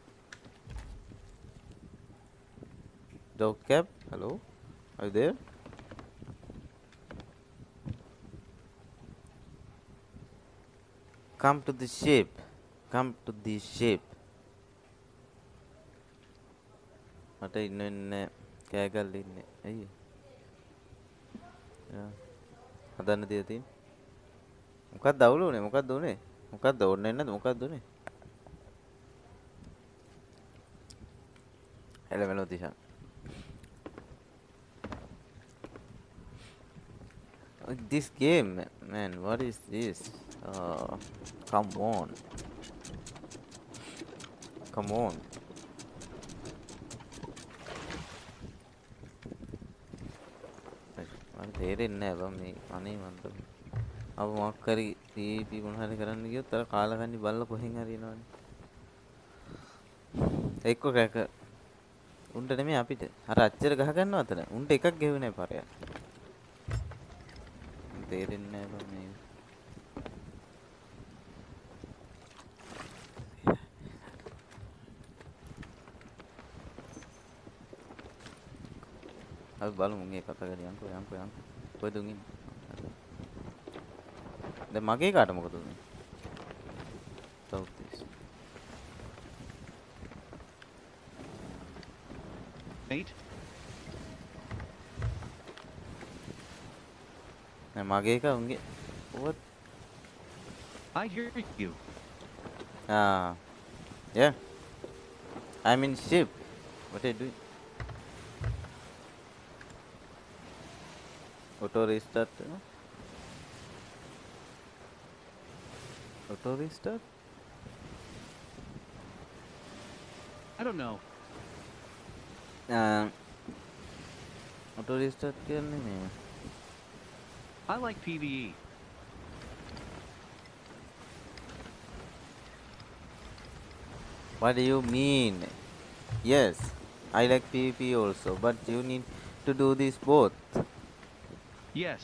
Speaker 1: Dog cab? Hello? Are you there? Come to the ship. Come to the ship. මට ඉන්න ඉන්නේ කෑ ගල්ල ඉන්නේ. ඇයි? යා. හදන්න තියලා තියෙන්නේ. මොකක්ද අවුල උනේ? මොකක්ද උනේ? මොකක්ද ඕනේ නැද්ද? මොකක්ද උනේ? Hello, hello, Tisha. This game, man, what is this? Uh, come on. Come on. මම තේරෙන්නේ නැහැ බං මේ අනේ මන්ද. අප මොකක් හරි P V P මොන හරි කරන්න ගියොත් අර කාලකන්ණි බල්ල කොහෙන් හරි එනවනේ. එක්ක කැක උන්ට නෙමෙයි අපිට. අර අච්චර ගහ ගන්නවද නැ? උන්ට එකක් ගෙවුනේ නැහැ පරයක්. තේරෙන්නේ නැහැ බං මේ. අපි බලමු මුගේ කතා කරලා යන්කෝ යන්කෝ යන්කෝ. කොහෙද උන් ඉන්නේ? දැන් මගේ කාට මොකද උනේ? South East.
Speaker 2: Mate?
Speaker 1: නෑ මගේ එක උන්ගේ what?
Speaker 2: I hear you.
Speaker 1: Ah. Yeah. I'm in ship. What are you doing? Auto restart. No? Auto restart?
Speaker 2: I don't know.
Speaker 1: Uh, auto restart करने में.
Speaker 2: I like P V E.
Speaker 1: What do you mean? Yes, I like P V P also, but you need to do this both.
Speaker 2: Yes.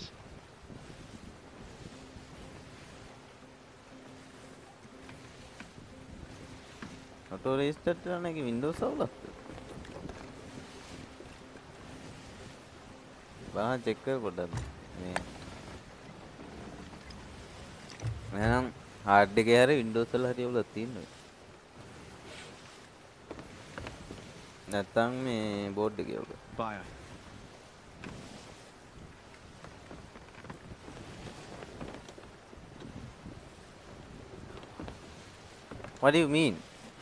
Speaker 1: Auto restart කරන්න කි Windows අවුලක්ද? බලන්න check කර පොඩ්ඩක් මේ. මම hard එකේ හරි Windows වල හරි අවුලක් තියෙනවා. නැත්තම් මේ board එකේ අවුලක්.
Speaker 2: Bye.
Speaker 1: What do you mean?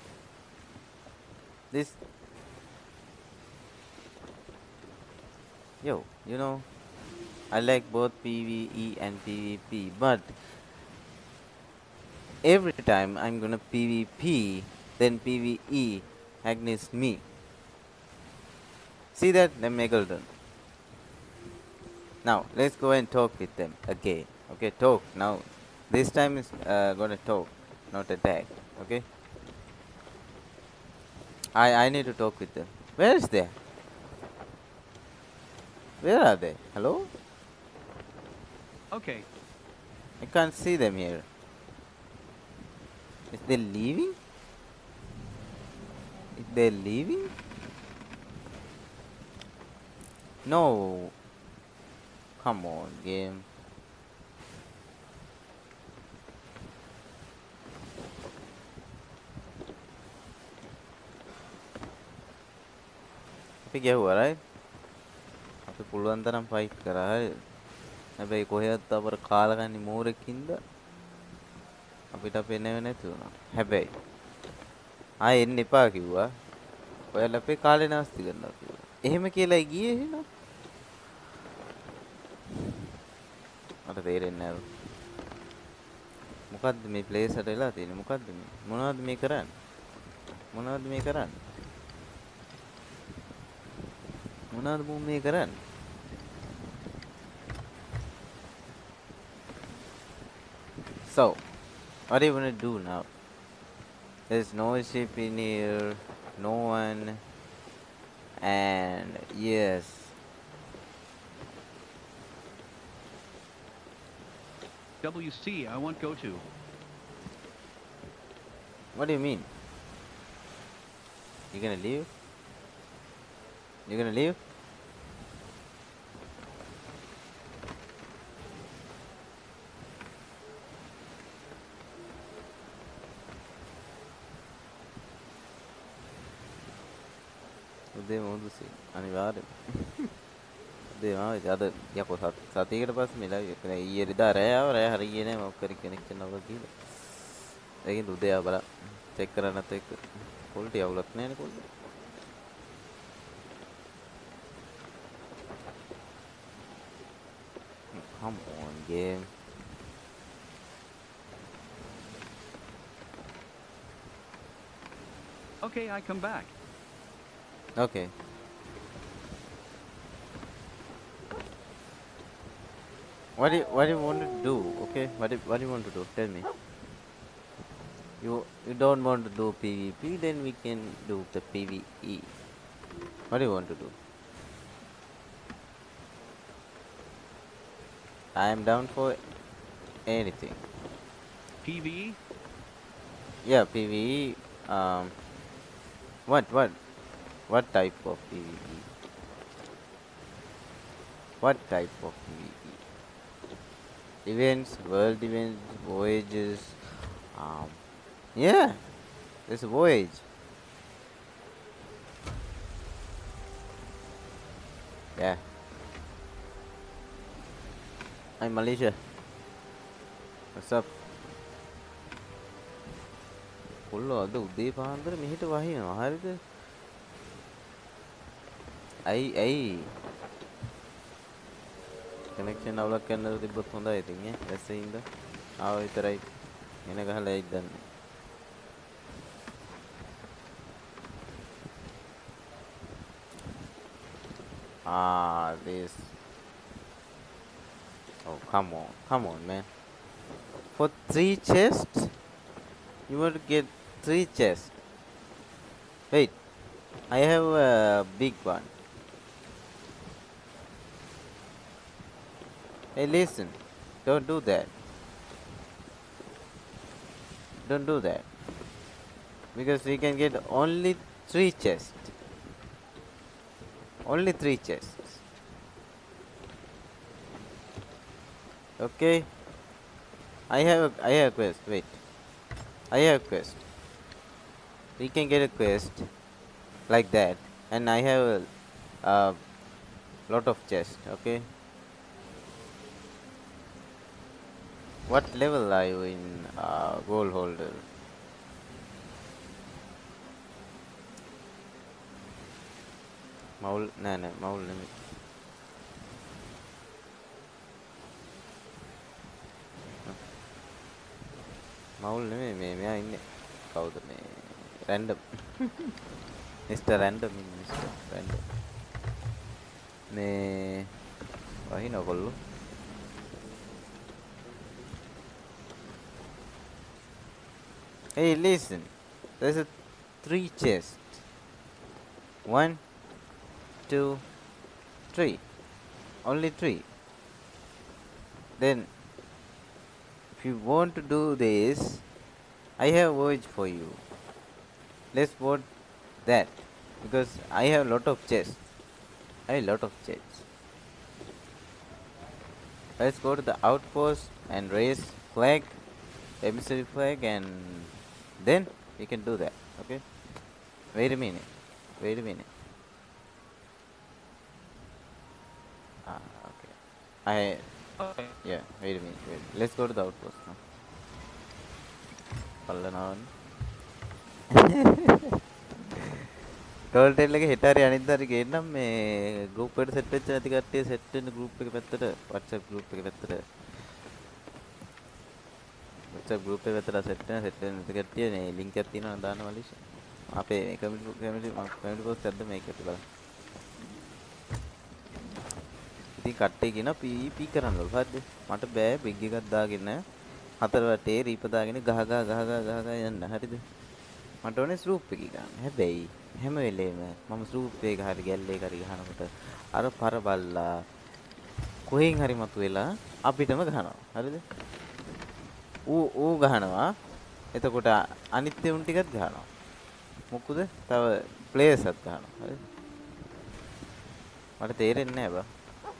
Speaker 1: This Yo, you know, I like both P V E and P V P, but every time I'm gonna P V P, then P V E against me. See that? Then Megalodon. Now, let's go and talk with them again. Okay, talk. Now, this time is uh, gonna talk, not attack. Okay? I, I need to talk with them. Where is they? Where are they? Hello?
Speaker 2: Okay.
Speaker 1: I can't see them here. Is they leaving? Is they leaving? No. Come on, game. අපි ගැහුවා right? අපි පුළුවන් තරම් fight කරා හරිද? හැබැයි කොහෙවත් අපර කාලකන්ණි මෝරෙකින්ද අපිට පේන්නේ නැති වුණා. හැබැයි ආයෙ එන්න එපා කිව්වා. ඔයාලා අපේ කාලේ නාස්ති කරනවා කියලා. එහෙම කියලා ගියේ එහෙනම්. මට තේරෙන්නේ නැහැ. මොකද්ද මේ ප්ලේස් එකට වෙලා තියෙන්නේ? මොකද්ද මේ? මොනවද මේ කරන්නේ? මොනවද මේ කරන්නේ? මොනවද මම මේ කරන්නේ? So, what do you want to do now? There's no ship in here, no one, and yes.
Speaker 2: W C, I want go to.
Speaker 1: What do you mean? You gonna leave? You gonna leave? උදේ මොහොතේ අනිවාර්යෙන් උදේ ආවේ අද යකෝ සතියකට පස්සේ මෙලා ඊයේ ඉදා රෑ ආව රෑ හරියන්නේ නැහැ මොකක් කරි කෙනෙක් කියනවා කියලා ඒකින් උදේ ආව බලා චෙක් කරන්නත් එක්ක quality අවුලක් නැහැ නේ quality come on game
Speaker 2: Okay, I come back.
Speaker 1: okay what do you, what do you want to do okay what do, what do you want to do tell me you you don't want to do PvP then we can do the PvE what do you want to do I am down for anything
Speaker 2: P V E?
Speaker 1: yeah PvE um what what what type of PvE what type of PvE events world events voyages um yeah there's a voyage yeah I'm Malaysia what's up කොල්ලෝ අද උදේ පාන්දර මෙහෙට වහිනවා හරිද ඇයි ඇයි connection අවුලක් කරන්නද තිබ්බොත් හොඳයි ඉතින් ඈ ඇස්සේ ඉඳ ආව විතරයි එන ගහලා ඇයිද දන්නේ ah this oh come on come on man for three chests you want to get three chests wait I have a big one hey listen don't do that don't do that because we can get only three chests only three chests okay I have a, I have a quest wait I have a quest we can get a quest like that and I have a, a lot of chests okay what level are you in uh, gold holder maul nah nah maul නෙමෙයි maul නෙමෙයි මේ මෙයා ඉන්නේ කවුද මේ random Mister Random in Mister Random මේ වහින ඔයගොල්ලෝ hey listen there's a three chests one two three only three then if you want to do this I have voyage for you let's vote that because I have a lot of chests I have a lot of chests let's go to the outpost and raise flag emissary flag and then we can do that okay wait a minute wait a minute ah okay I
Speaker 2: Okay.
Speaker 1: yeah wait a minute wait let's go to the outpost now Pallanavan ටෝල්ටෙල් එක හෙට හරි අනිද්දා හරි ගේන්නම් මේ group එකට set වෙච්ච නැති කට්ටිය set වෙන්න ගෲප් එක පැත්තට WhatsApp ගෲප් එක පැත්තට WhatsApp ගෲප් එක පැත්තට සෙට් වෙන සෙට් වෙන නැති කට්ටිය මේ ලින්ක් එකක් තියෙනවා නම් දාන්න මලිෂ අපේ මේ කමියුනිටි කමියුනිටි කමියුනිටි පෝස්ට් එකක්ද මේක අපි බලමු ඉතින් කට්ටිය කියන පී පී කරන්නලු හරිද මට බෑ බිග් එකක් දාගෙන හතර වටේ රීප දාගෙන ගහ ගහ ගහ ගහ ගහ ගහ යන්න හරිද මට ඕනේ ස්ලූප් එකේ ගන්න හැබැයි හැම වෙලේම මම ස්ලූප් එක හරි ගැල්ලේ හරි ගහනකොට අර පර බල්ලා කොහෙන් හරි මතුවෙලා අපිටම ගහනවා හරිද ඌ ඌ ගහනවා එතකොට අනිත් උන් ටිකත් ගහනවා මොකද තව ප්ලේයර්ස්ත් ගහනවා හරිද මට තේරෙන්නේ නැහැ බා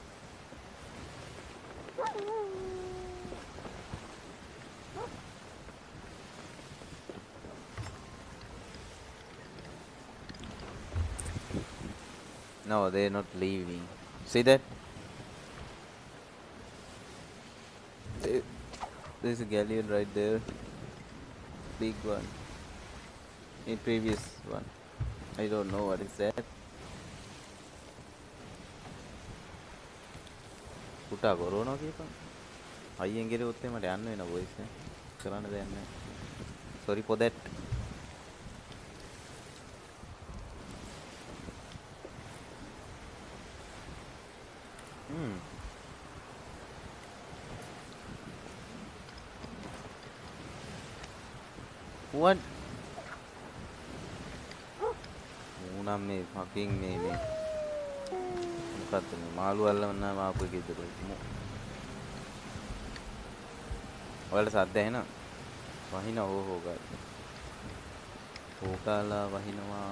Speaker 1: No, they're not leaving. See that? There- There's a galleon right there. Big one. In previous one. I don't know what is that. පුටා කොරෝනා කියපන්. අයියෙන් ගෙරුවොත් එමට යන්න වෙන වොයිස් නේ. කරන්න දෙයක් නැහැ. Sorry for that. Hmm. What? ඌනම් මේ fucking මේ මේ මොකක්ද මේ මාළු අල්ලන්න ආපු එකේද ඔයාලට සද්ද ඇහෙනවද? වහින ඕ හෝ ගාලා. ඕකාලා වහිනවා.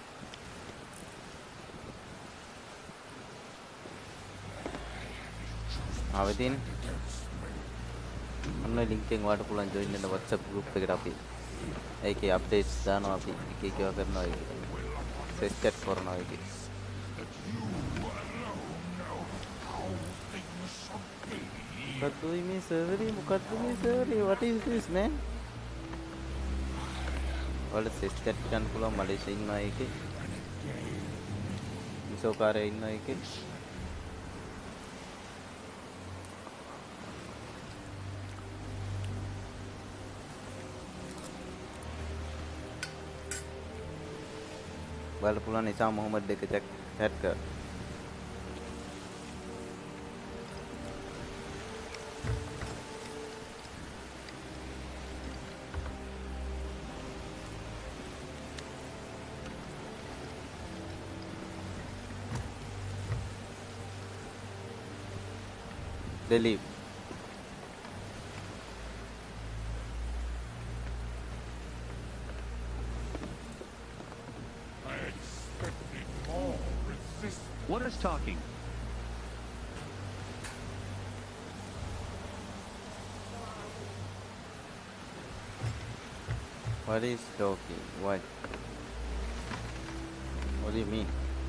Speaker 1: ආවෙදින් අන්න ලින්ක් එකෙන් ඔයාලට පුළුවන් ජොයින් වෙන්න WhatsApp group එකට අපි ඒකේ අප්ඩේට්ස් දානවා අපි එක එක ඒවා කරනවා ඒක සෙට් චැට් කරනවා ඒක මොකද්ද මේ සර්වරේ මොකද්ද මේ සර්වරේ what is this man ඔයාලට සෙට් චැට් ගන්න පුළුවන් මලේසියා ඉන්නවා ඒකේ විසෝකාරය ඉන්නවා ඒකේ ඔයාලට පුළුවන් නිසා මොහමඩ් එක චැට් කර they leave
Speaker 2: What is talking?
Speaker 1: what is talking what what do you mean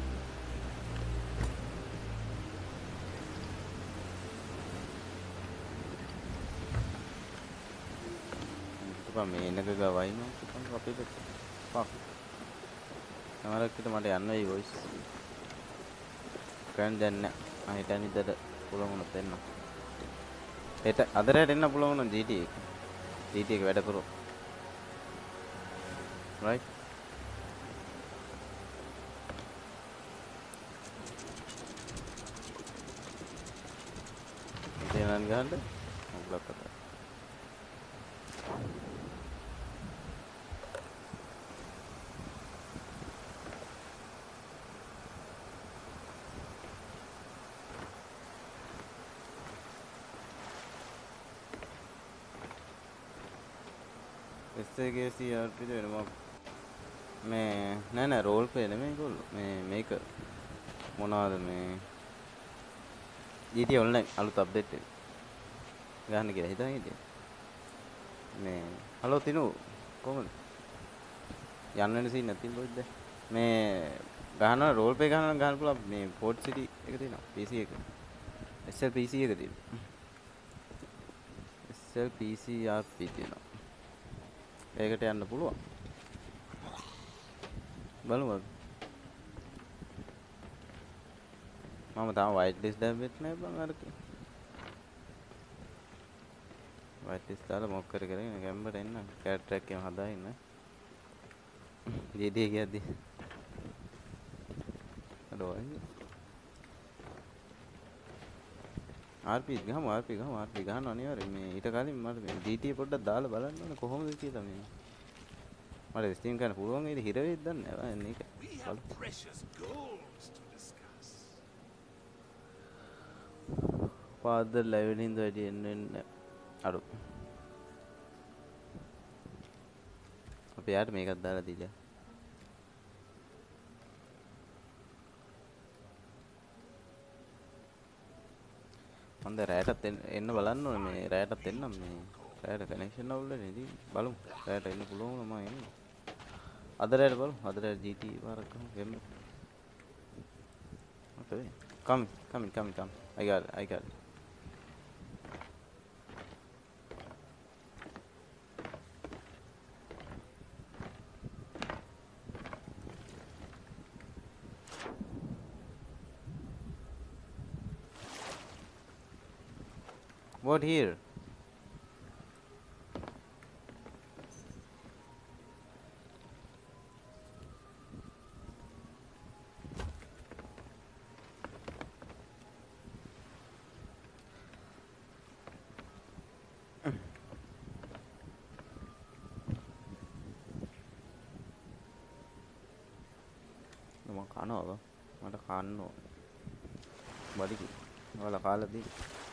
Speaker 1: Apa මේ එනක ගවයිනෝ කිපන් අපේ පැත්ත. පක්. සමහරකට මට යන්න වෙයි වොයිස්. ගන්න දැන් නෑ. මම හිතන්නේ ඉතට පුළුවන් වුණොත් එන්න. හෙට අදරට එන්න පුළුවන් වුණා ජී ටී එක. ජී ටී එක වැඩ කරමු. right ඉතින් ගහන්න මොකක්ද කතා S A K C R P වෙනවා මේ නෑ නෑ රෝල් ප්ලේ නෙමෙයි ඒගොල්ලෝ මේ මේක මොනවද මේ G T A online අලුත් අප්ඩේට් එක ගන්න කියලා හිතන් හිටියේ මේ හලෝ තිනු කොහමද යන්න වෙන සීන් නැතිව බොයිද මේ ගහනවා රෝල් ප්ලේ ගහනවා ගහන්න පුළුවන් මේ පෝට් සිටි එක තියෙනවා P C එක S L P C එක තියෙනවා S L P C R P තියෙනවා ඒකට යන්න පුළුවන් බලමු මම තාම white list දැම්මෙත් නෑ බං අරකේ. white list දාලා මොක් කර කර ඉන්න ගැම්බට එන්න character එකක් එහෙම හදාගෙන ජීඩී කියද්දි අඩෝයි ආර්පී ගහමු ආර්පී ගහමු ආර්පී ගහන්න අනිවාර්යෙන් මේ ඊට කලින් මට මේ ජීටී පොඩ්ඩක් දාලා බලන්න ඕනේ කොහොමද කියලා මේ මට ස්ට්‍රීම් කරන්න පුළුවන් වේද හිර වෙයිද දන්නේ නැහැ මේක පාද ලෙවල් ඉඳ වැඩි එන්න එන්න අර අපි යාට මේකක් දාලා දීලා මන්ද රැයටත් එන්න බලන්න ඕනේ මේ රැයටත් එන්නම් මේ රැයට කනෙක්ෂන් අවුල් වෙන්නේ ඉතින් බලමු රැයට එන්න පුළුවන් නම් මම එන්නේ අද රැයට බලමු අද රැයට ජීටී පාරක් ගමු ගෙම්ම okay come come come come I got it I got it what here මම කනවා මට කන්න ඕන බඩගි ඔයාලා කාලා දී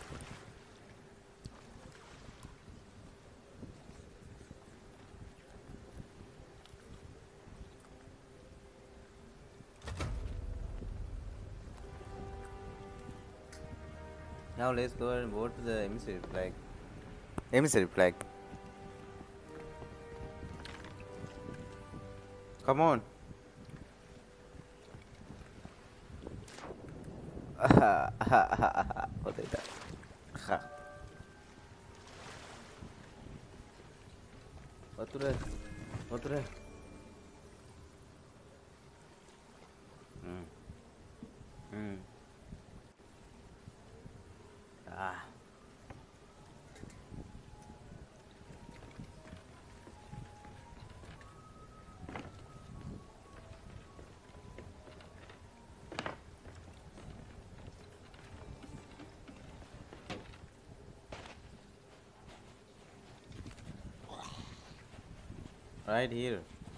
Speaker 1: now let's go and vote the emissary flag emissary flag come on what is that ha watura watura hmm hmm ah right here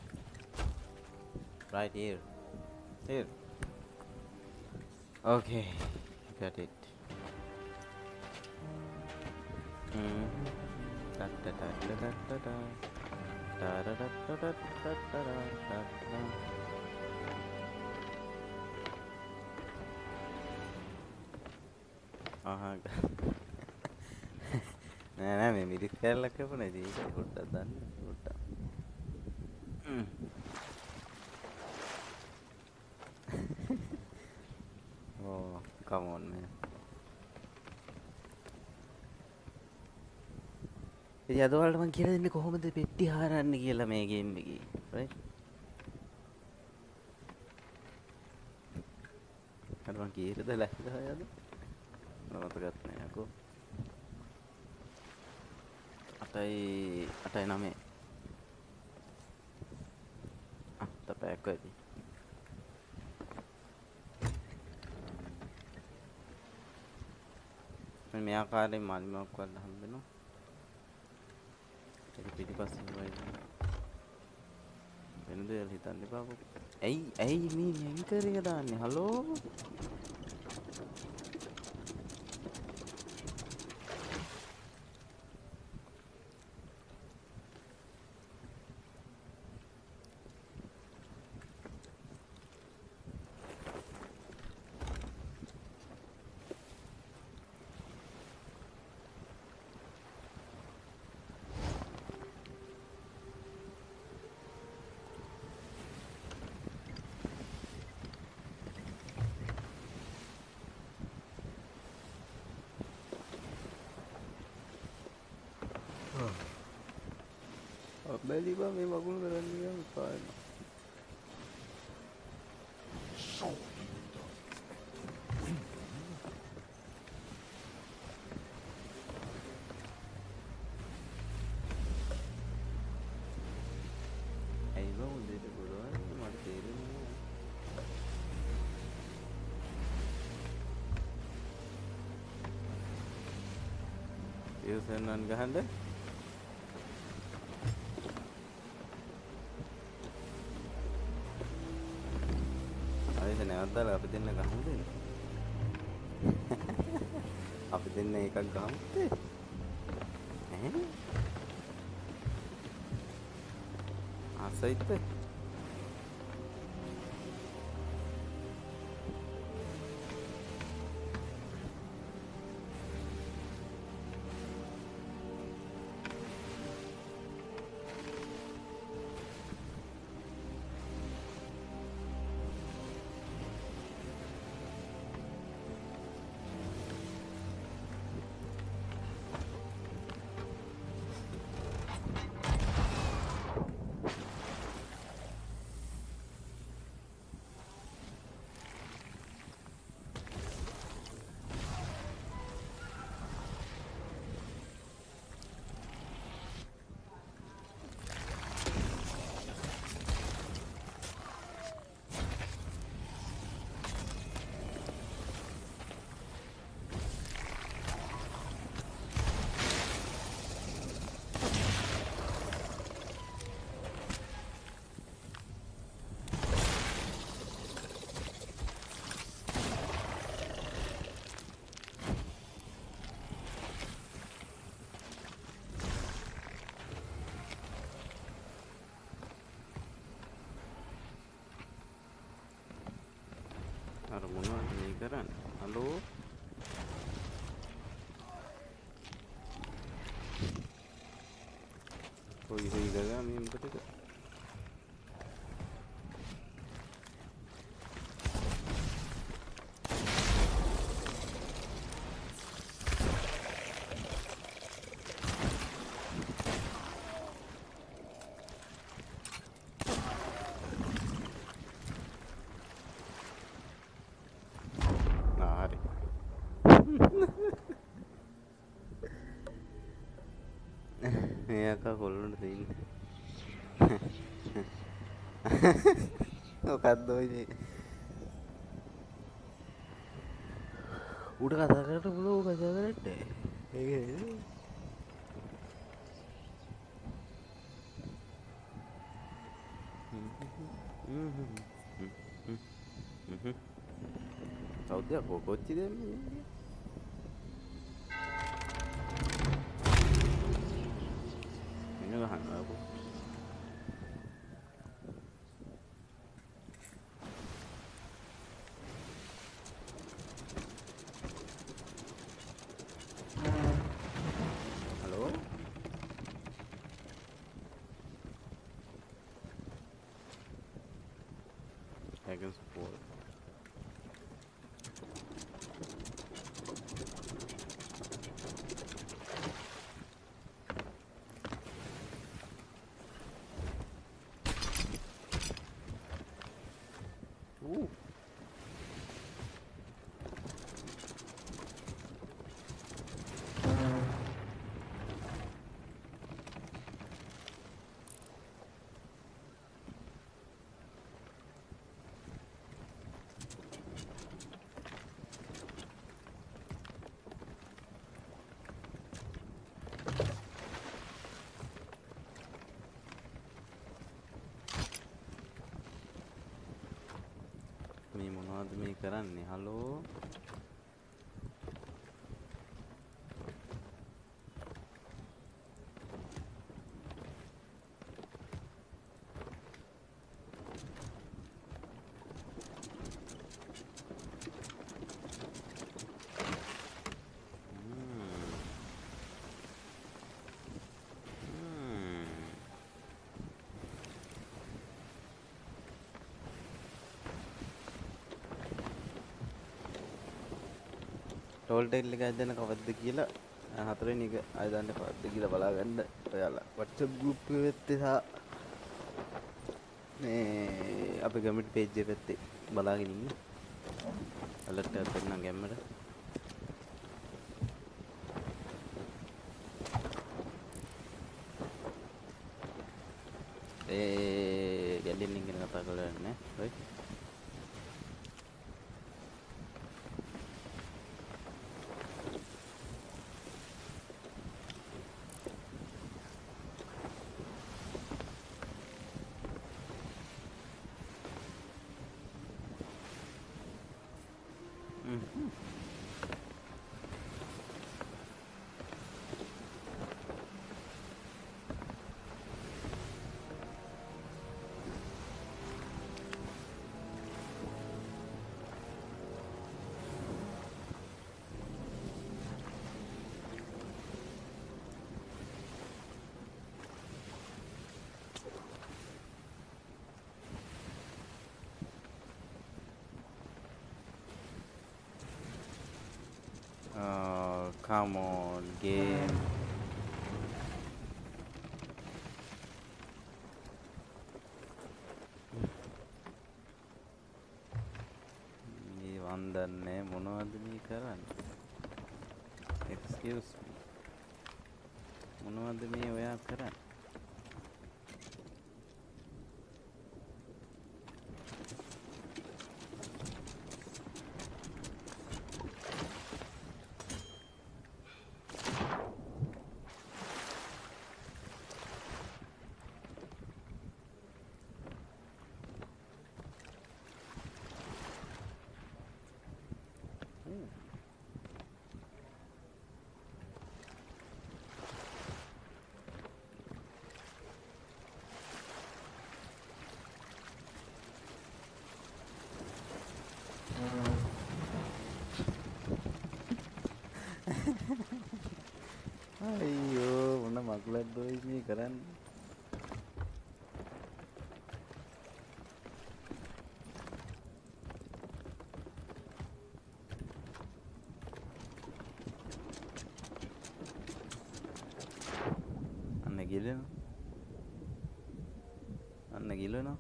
Speaker 1: right here here okay got it mm da da da da da da da da da da da da da da da aha නෑ නෑ මේ මිරිස් කෑල්ලක් කපුණා ඉතින් ඒක පොඩ්ඩක් දාන්න පොඩ්ඩක් oh come on man ඉතින් අද ඔයාලට මම කියලා දෙන්නේ කොහොමද පෙට්ටි හරන්නේ කියලා මේ ගේම් එකේ right අර මම කීයද ලැස්තිද හයද මතකත් නෑ අකෝ අටයි අටයි නවය ah tapek වැඩි මම මේ ආකාරයෙන් මාලිමාවක් වල්ලා හම්බෙනවා ඒක පිටිපස්සෙන් වයින් වෙන දෙයක් හිතන්න එපා ඇයි ඇයි මේ ඇන්කර් එක දාන්නේ හලෝ බැලි බා මේ වගුල් කරන්න ගියාම පාන ටියුෂන් එකක් ගහන්න. ආයෙත් නැවත දාලා අපි දෙන්න ගහමු දෙන්න. අපි දෙන්න එකක් ගහමුද? ඈ? ආසයිත් අර මොනවද මේ කරන්නේ? හලෝ කොයි හොයි ගගා මේ මොකටද? මේක කොල්ලොන්ට තියෙන්නේ. මොකද්ද ඔය උඩ කතා කරලා බලෝ කතා කරන්නේ. ඒකේ සෞදයා කොච්චි දෙන්නේ? Nó hẳn ở hello I can support Ooh. මේ මොනවද මේ කරන්නේ? හලෝ ටෝල් ටේල් එක හදන්න කවද්ද කියලා හතරවෙනි එක ආය දාන්න කවද්ද කියලා බලා ගන්න ඔයාලා WhatsApp group එකේ පැත්තේ සහ මේ අපේ කමියුනිටි page එකේ පැත්තේ බලාගෙන ඉන්න. alert එකක් දෙන්නම් ගැම්මට. ඒ ගැලින් ඉගෙන කතා කරලා නැහැ. right Come on, game. මේ වන්දන්නේ මොනවද මේ කරන්නේ? Excuse me. මොනවද මේ ඔයා කරන්නේ? අයියෝ මොන මගුලක්ද ඔය මේ කරන්නේ? අන්න ගිලෙනවා. අන්න ගිලෙනවා.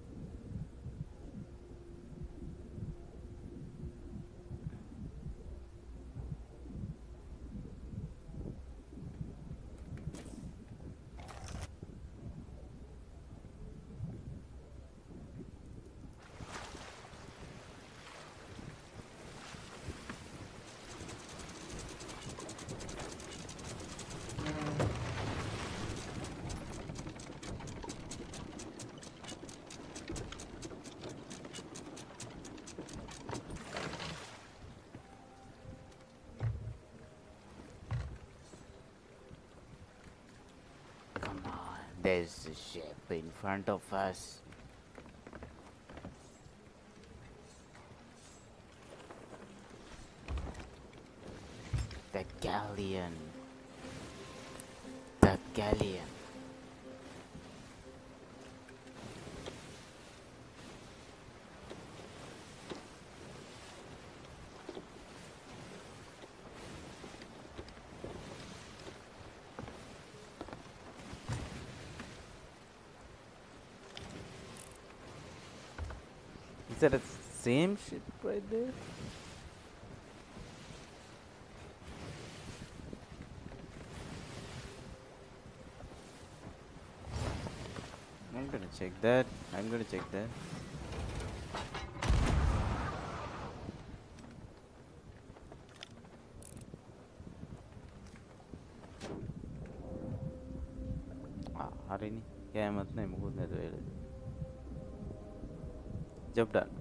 Speaker 1: Come on, there's a ship in front of us. The galleon. The galleon. Is that the same ship right there? I'm gonna check that. I'm gonna check that. Ah, හරිනේ. කෑමත් නැහැ මොකුත් නැතුව එළ. Job done.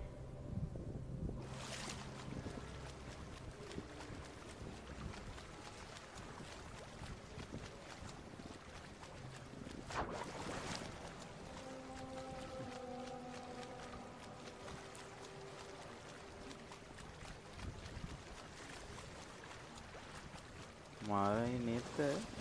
Speaker 1: මාරයි නේත.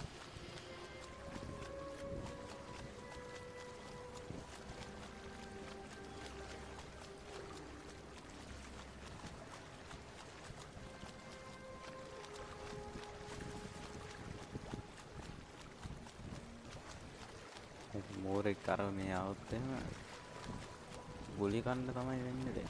Speaker 1: මෝරෙක් කරව මේ આવොත් එහෙම ගුලි කන්න තමයි වෙන්නේ දැන්.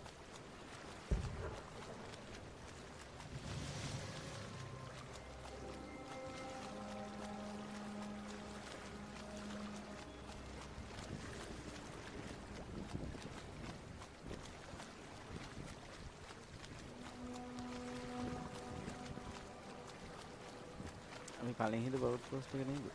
Speaker 1: අපි කලින් හිටපු අවුට් පෝස්ට් එක නේද?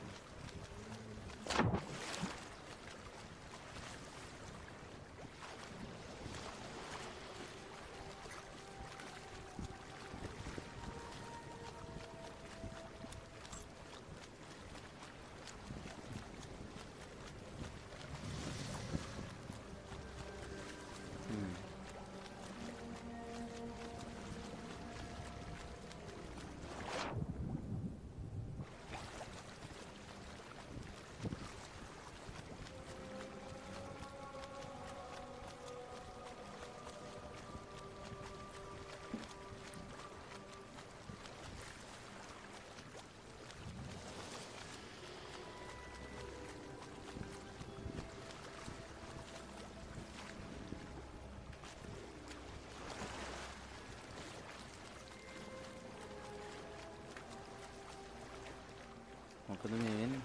Speaker 1: මොකද මේ වෙන්නේ?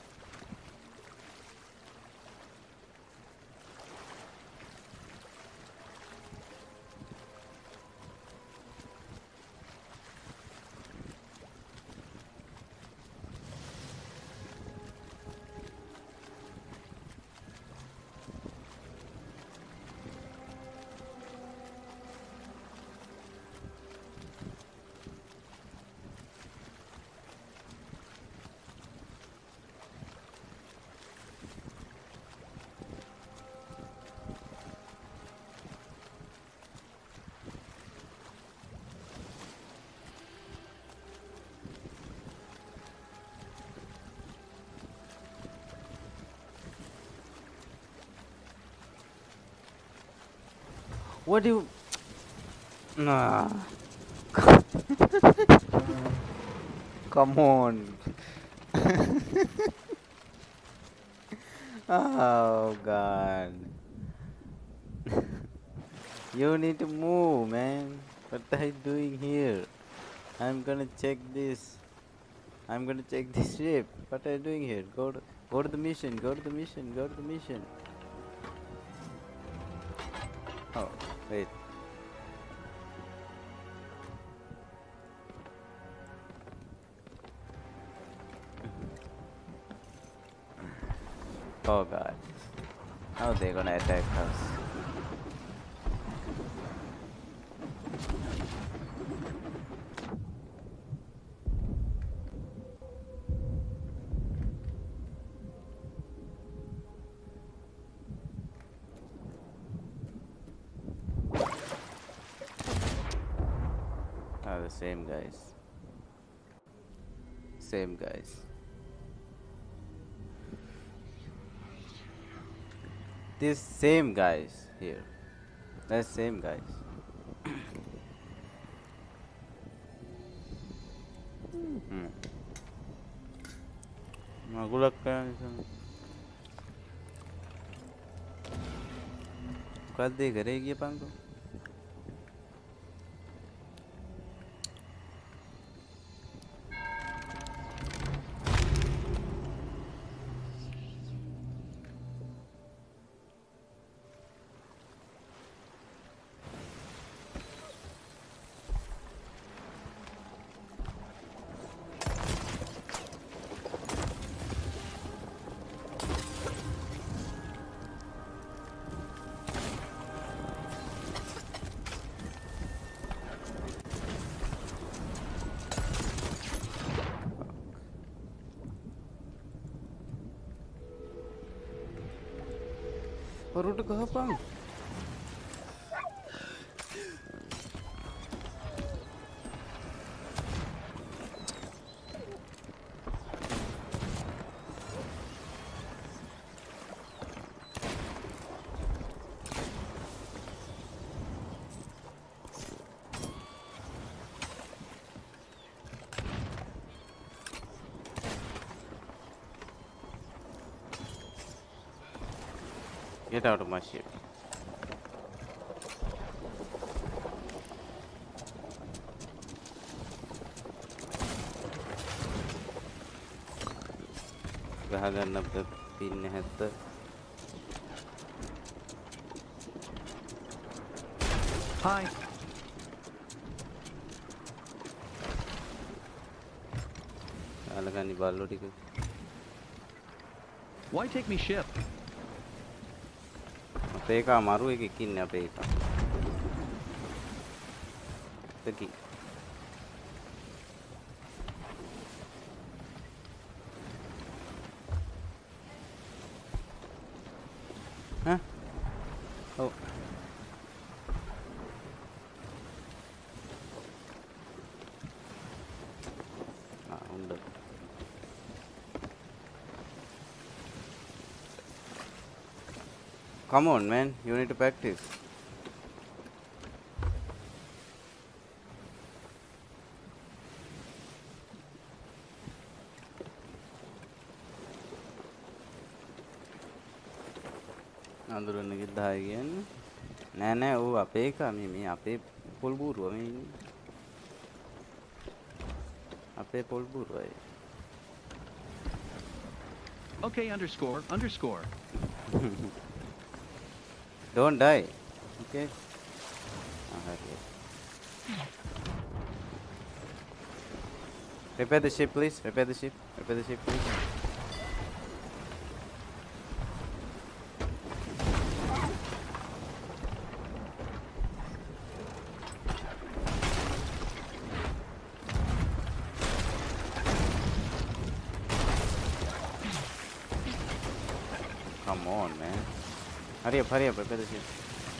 Speaker 1: What do you... Nah. Come on. Oh God. You need to move, man. What are you doing here? I'm gonna check this. I'm gonna check this ship. What are you doing here? Go to, go to the mission. Go to the mission. Go to the mission. Oh, wait. Oh God. How they gonna attack us? Ah, the same guys. Same guys. These same guys here. That's same guys. Hmm. Magulak ka isa. Kal de घरे गया पांगो. और उठ कहाँ पाऊँ? Get out of my ship. ගහගන්න අපිට පින්න හැත්ත.
Speaker 2: Hi.
Speaker 1: අලගන්නි බල්ලෝ ටික.
Speaker 2: Why take me ship?
Speaker 1: අපේ එක අමාරු එකක් ඉන්නේ අපේ එක. දෙකි. Huh? Oh. Ah, under. Come on, man. You need to practice. අඳුරන්න ගිහලා කියන්නේ නෑ නෑ ඌ අපේ එක මේ මේ අපේ පොල් බූරුව මේ ඉන්නේ අපේ පොල් බූරුවයි
Speaker 2: Okay, underscore, underscore.
Speaker 1: Don't die. Okay. Ah, hurry up. Repair the ship, please. Repair the ship. Repair the ship, please. Come on, man. Hurry up, hurry up. Repair the ship.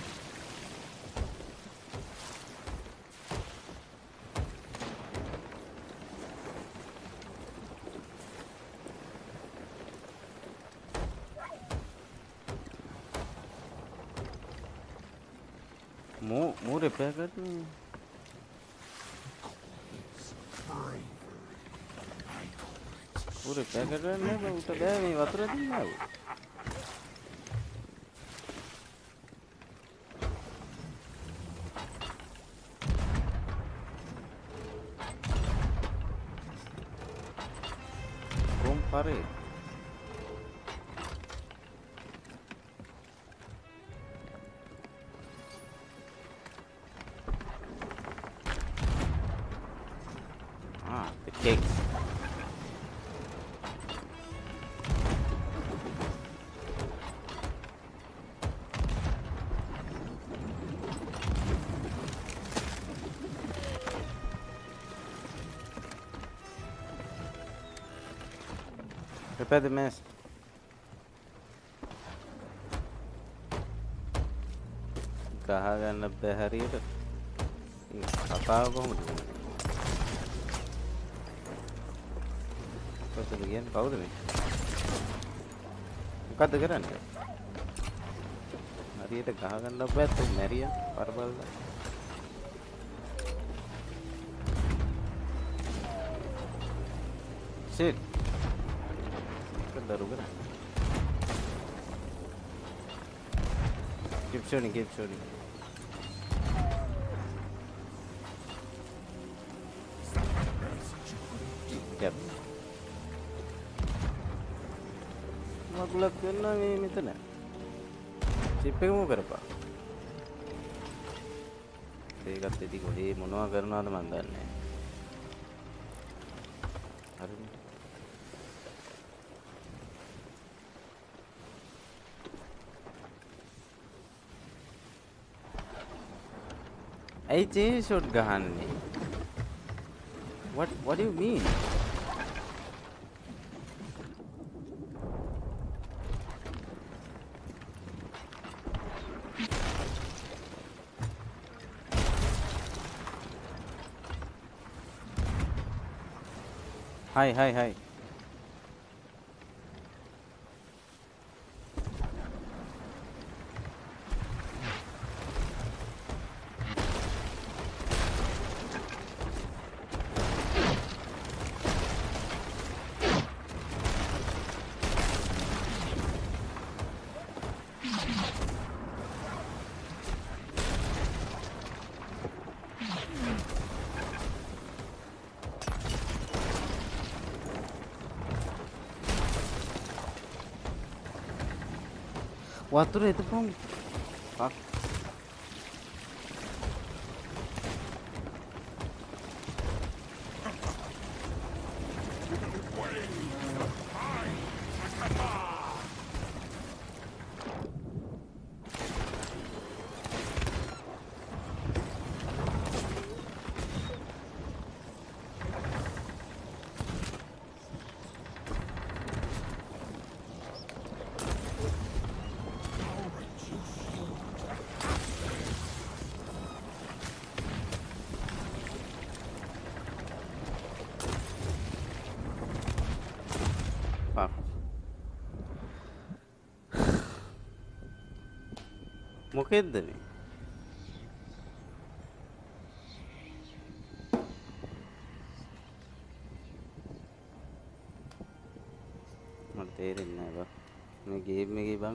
Speaker 1: More, more repair कर दूँ. पूरे repair कर रहे हैं ना उतर गया नहीं वातर दिन ना वो. Chrome पारे. Ah, the cakes. Repair the mess. कहाँ गया नब्बे हरीर? कहाँ को हम लोग? What's it again? Powder me. Cut the gun. Hurry the कहाँ गया नब्बे तो मेरी है परबल. Shit. Keep shooting, keep shooting. Yep. Magulat ko na ngayon ito na. Sipin mo kaya pa. Teka, titi ko di mono karna naman dahil. I changed shot gahan ne. What what do you mean? Hi hi hi. Water itu pun. Fuck. මොකෙද්ද මේ මට තේරෙන්නේ නැහැ බං මේ game එකේ බං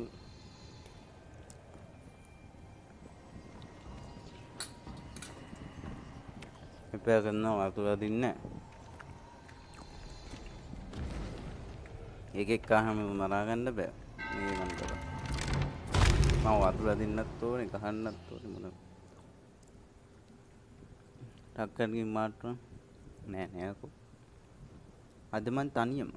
Speaker 1: මෙපෑ කරනවා අතුලා දින්නේ එකෙක් කහම මරා ගන්න බෑ. මේ මන්දර. මම වතුර දින්නත් ඕනේ, ගහන්නත් ඕනේ මොන. ටක්කරකින් මාට්ටුන නෑ නෑ අකෝ. අද මං තනියම.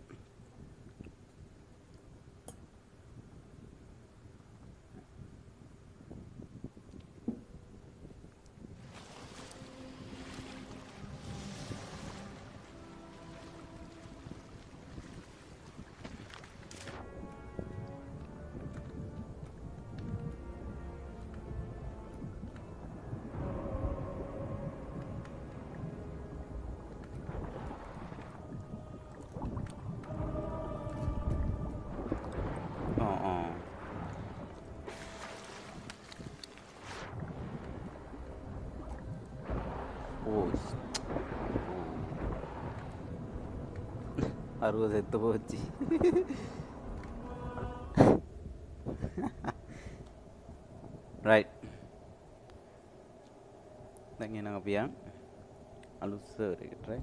Speaker 1: ආ ආ. ඕස්. අරුව සෙත්ත පොච්චි. right. දැන් එනවා අපි යන් අලුත් සර්වර් එකට right.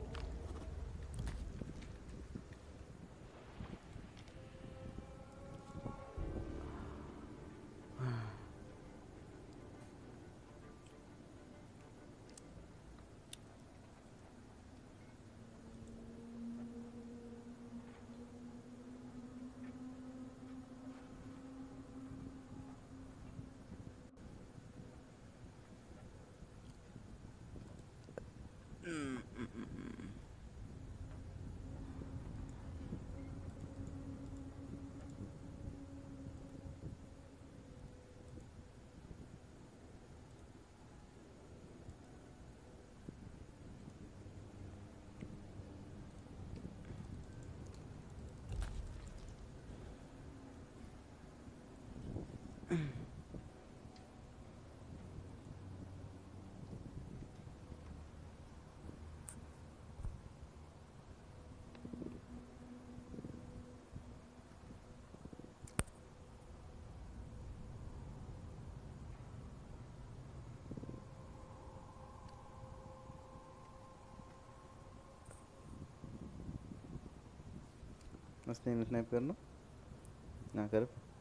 Speaker 1: मस्त नहीं स्नैप करना ना कर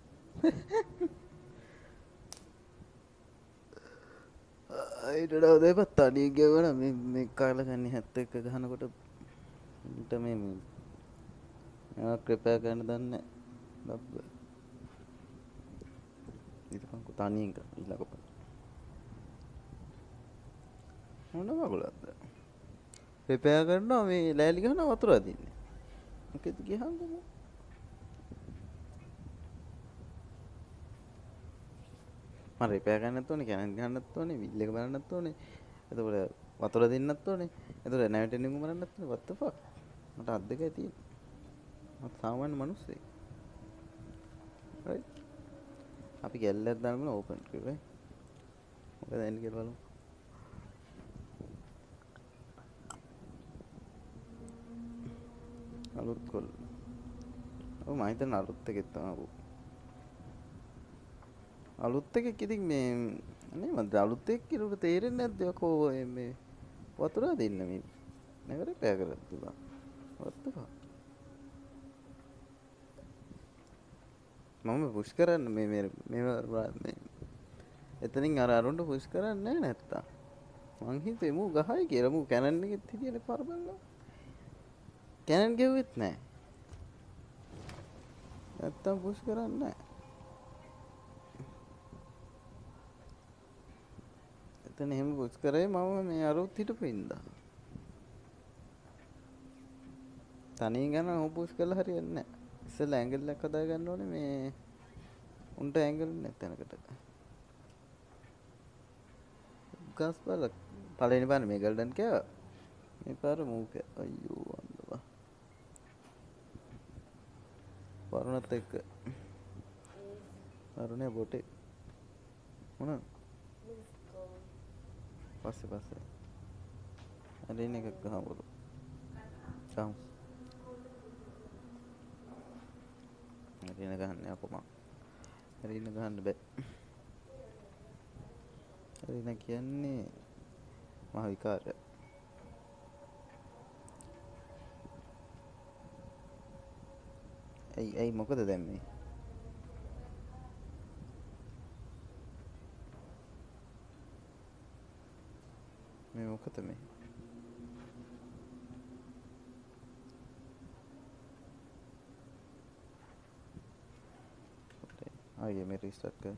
Speaker 1: ඊටට උදේ පත්තාඩිය ගෙවන මේ මේ කාලා ගන්නේ හැත්ත එක්ක ගහනකොට ඊට මේ මේ මම ක්‍රිපයා කරන්න දන්නේ බබ්බ ඊටකම් තනියෙන් කර ඊළඟ පොත මොන වගලක්ද ක්‍රිපයා කරනවා මේ ලෑලි ගහන වතුර අදින්නේ මොකෙද ගියහම මම රිපෙයාර් කරන්නත් ඕනේ කැනන් ගන්නත් ඕනේ විල් එක බලන්නත් ඕනේ එතකොට වතුර දෙන්නත් ඕනේ එතකොට නැවටෙන්න එක බලන්නත් ඕනේ what the fuck මට අත් දෙකයි තියෙන්නේ මම සාමාන්‍ය මිනිස්සෙක් right අපි ගැල්ලක් දාන්න ඕපන් කරේ මොකද එන්නේ කියලා බලමු අලුත් කොල් ඔව් මම හිතන්නේ අලුත් එකෙක් තමයි අලුත් එකක් ඉතින් මේ නේ මම අලුත් එකක් කිරුවට තේරෙන්නේ නැද්ද යකෝ මේ වතුර දෙන්න මේ නේද පෑ කරලා තිබා වත්ත මම පුෂ් කරන්න මේ මේ මේ එතනින් අර අරුන්ට පුෂ් කරන්නේ නැහැ නැත්තම් මං හිතුවේ මූ ගහයි කියලා මූ කැනන් එකෙත් හිටියනේ පරබල්ලා කැනන් ගෙව්වෙත් නැහැ නැත්තම් පුෂ් කරන්නේ නැහැ එතන එහෙම පුෂ් කරේ මම මේ අරුත් හිටපු ඉඳා තනියෙන් ගන්න ඕ පුෂ් කරලා හරියන්නේ නැහැ ඉස්සෙල්ලා ඇන්ගල් එකක් හදා ගන්න ඕනේ මේ උන්ට ඇන්ගල් නැත්නම්කට ගස් බල පළවෙනි පාර මේ ගල්ඩන් කෑවා මේ පාර මූක අයියෝ අන්දවා වරුණත් එක්ක වරුණේ බොටේ මොනවාද පස්සේ පස්සේ අරින එකක් ගහමුද චාන්ස් අරින ගහන්නේ අපෝ මම අරින ගහන්න බෑ අරින කියන්නේ මහ විකාරය ඇයි ඇයි මොකද දැන් මේ මේ මොකද මේ ආයේ මේ රීස්ටාර්ට් කර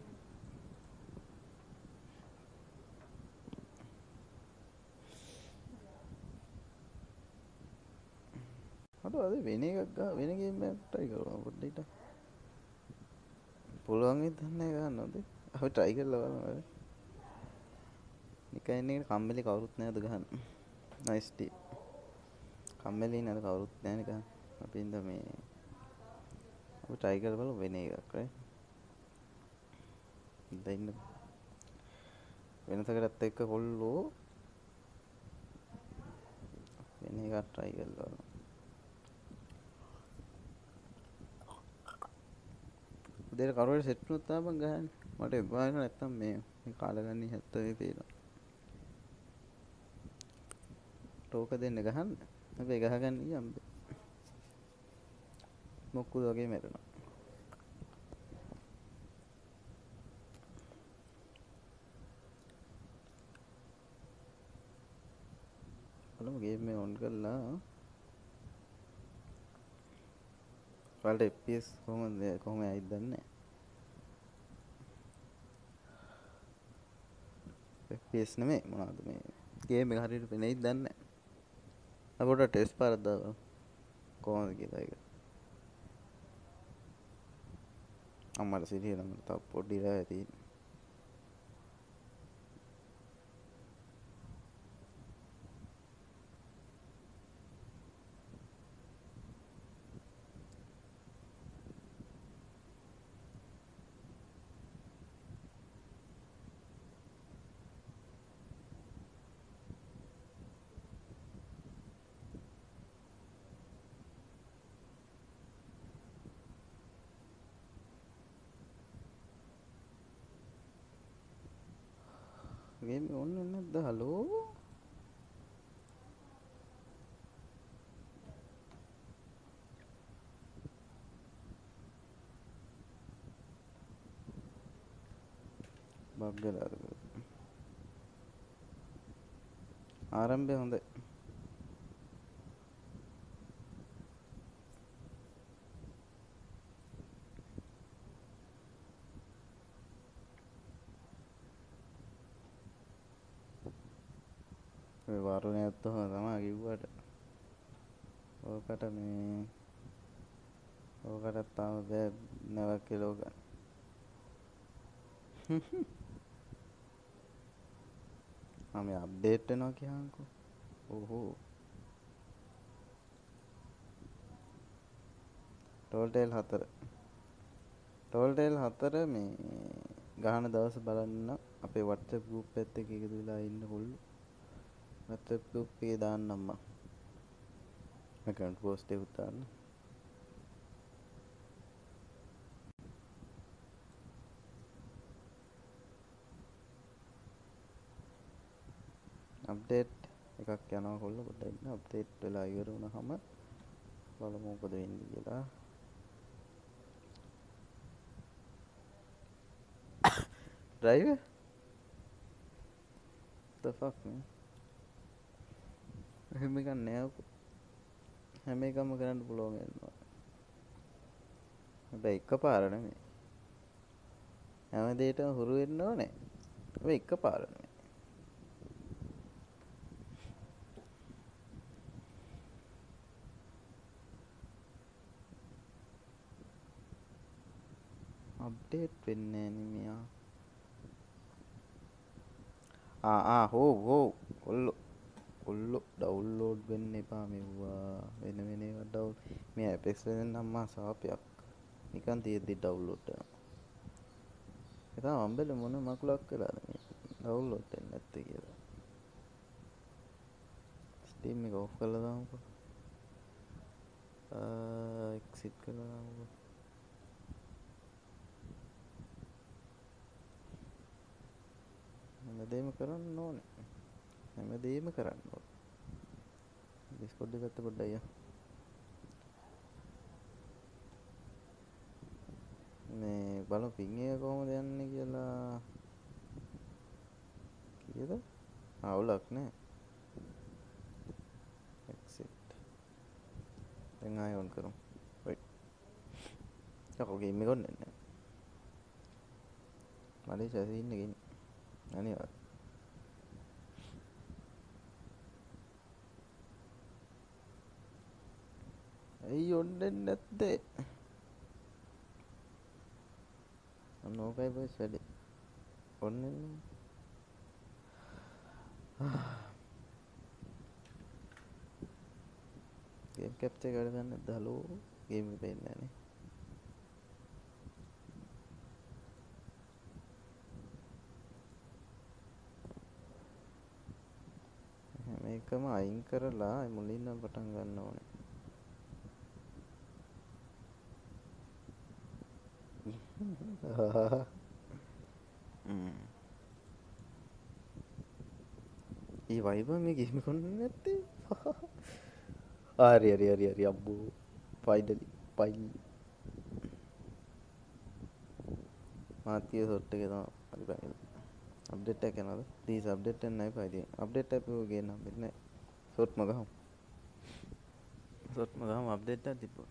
Speaker 1: අර අද වෙන එකක් ගහ වෙන ගේම් එකක් try කරමු පොඩ්ඩක් පුළුවන් වෙයිද දන්නේ ගන්නවද අපි try කරලා බලමු නිකන් ඉන්නේ කම්මැලි කවුරුත් නැද්ද ගහන්න nice ටී කම්මැලි නේද කවුරුත් නැහැ නිකන් අපි ඉඳ මේ අපි try කරලා බලමු වෙන එකක් right දැන් වෙනසකටත් එක්ක කොල්ලෝ වෙන එකක් try කරලා බලමු උදේට කරුවට සෙට් වුණොත් තමයි මං ගහන්නේ මට එපා වෙනවා නැත්තම් මේ මේ කාලගන්නේ හැත්තෑ පේනවා ටෝක දෙන්න ගහන්න අපි ගහගන්න යම් මොක්කුද වගේ මැරෙනවා බලමු ගේම් එක ඔන් කරලා ඔයාලට F P S කොහොමද කොහොම ඇයිද දන්නේ නැහැ F P S නෙමෙයි මොනවද මේ ගේම් එක හරියට පෙනෙයිද දන්නේ නැහැ අපොට ටෙස්ට් පාරක් දාලා කොහොමද කියලා ඒක අම්මලා සිරිය නම් තව පොඩි ඉරා තියෙන්නේ ගේම් එක ඔන් වෙන්නේ නැද්ද හලෝ බග් ගලාද ආරම්භය හොඳයි ඔය වරුණයත් තෝම තමයි කිව්වට ඕකට මේ ඕකට තාම බෑ නැවක් කිලෝ ගන්න ආ මේ අප්ඩේට් වෙනවා කියහන්කෝ ඕහෝ ටෝල්ටේල් හතර ටෝල්ටේල් හතර මේ ගහන දවස් බලන්න අපේ WhatsApp group එකත් එක්ක එකතු වෙලා ඉන්න කොල්ලෝ WhatsApp group එකේ දාන්නම් මම account post එකක් දාන්න අප්ඩේට් එකක් යනවා කොල්ලෝ පොඩ්ඩක් ඉන්න අප්ඩේට් වෙලා ඉවර වුණාම බලමු මොකද වෙන්නේ කියලා driver the fuck man එහෙම එකක් නෑ හැම එකම කරන්න පුළුවන් වෙනවා හැබැයි එකපාර නෙමෙයි හැම දෙයකටම හුරු වෙන්න ඕනේ හැබැයි එකපාර නෙමෙයි අප්ඩේට් වෙන්නේ නෑ මෙයා ආ ආ හෝ හෝ කොල්ලෝ කොල්ලෝ ඩවුන්ලෝඩ් වෙන්න එපා මෙව්වා වෙන වෙන ඒවා ඩවුන් මේ Apex Legends අම්මා සාපයක් නිකන් තියෙද්දි ඩවුන්ලෝඩ් කරනවා ඒ තමයි අම්බෙල මොන මකුලක් වෙලාද මේ ඩවුන්ලෝඩ් වෙන්නේ නැත්තේ කියලා Steam එක ඔෆ් කරලා දාමුකෝ ආ එක්සිට් කරලා දාමුකෝ හැමදේම කරන්න ඕනේ හැමදේම කරන්න ඕනේ Discord එකට පොඩ්ඩක් අයියා බලමු පින් එක කොහොමද යන්නේ කියලා. කීයද? අවුලක් නෑ. exit. දැන් ආයෙ on කරමු. wait. යකෝ ගේම් එක ඔන්නේ නැහැ. මලේ සැසින් එකේ ඉන්නේ. අනිවාර්ය. ඇයි ඔන්නේ නැත්තේ? ඔන්න ඕකයි බොයිස් වැඩි. ඔන්නේ ගේම් කැප්චර් එක වැඩ ගන්න නැද්ද? හලෝ ගේම් එක පේන්නේ නැහැ නේ. මේකම අයින් කරලා මුලින්ම පටන් ගන්න ඕනේ. හ්ම්. ඊ වයිබර් මේ ගේම් එක කොන්නේ නැත්තේ. හරි හරි හරි හරි අම්බෝ. Finally finally. මාතිය සොට් එකේ තමයි හරි බයි. අප්ඩේට් එක යනවාද? ප්ලීස් අප්ඩේට් එක නැහැ පයිදී. අප්ඩේට් එක ගේන්න හම්බෙන්නේ නැහැ. සොට්ම ගහමු. සොට්ම ගහමු අප්ඩේට් එක තිබ්බා.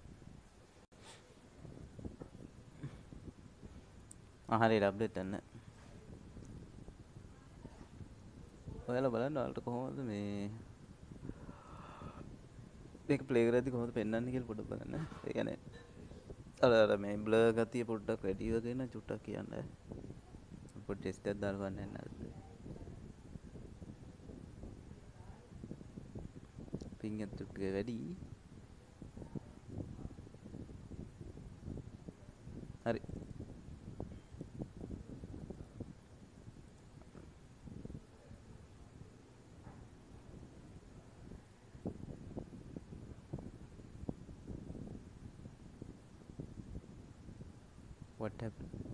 Speaker 1: ආ හරියට අප්ඩේට් එක නැහැ. ඔයාලා බලන්න ඔයාලට කොහොමද මේ මේක ප්ලේ කරද්දි කොහොමද පෙන්වන්නේ කියලා පොඩ්ඩක් බලන්න. ඒ කියන්නේ අර අර මේ බ්ලර් ගතිය පොඩ්ඩක් වැඩි වගේ න චුට්ටක් කියන්න. පොඩ් ටෙස්ට් එකක් දාලා බලන්න නේද? පින් එක ටික වැඩි. හරි. What happened?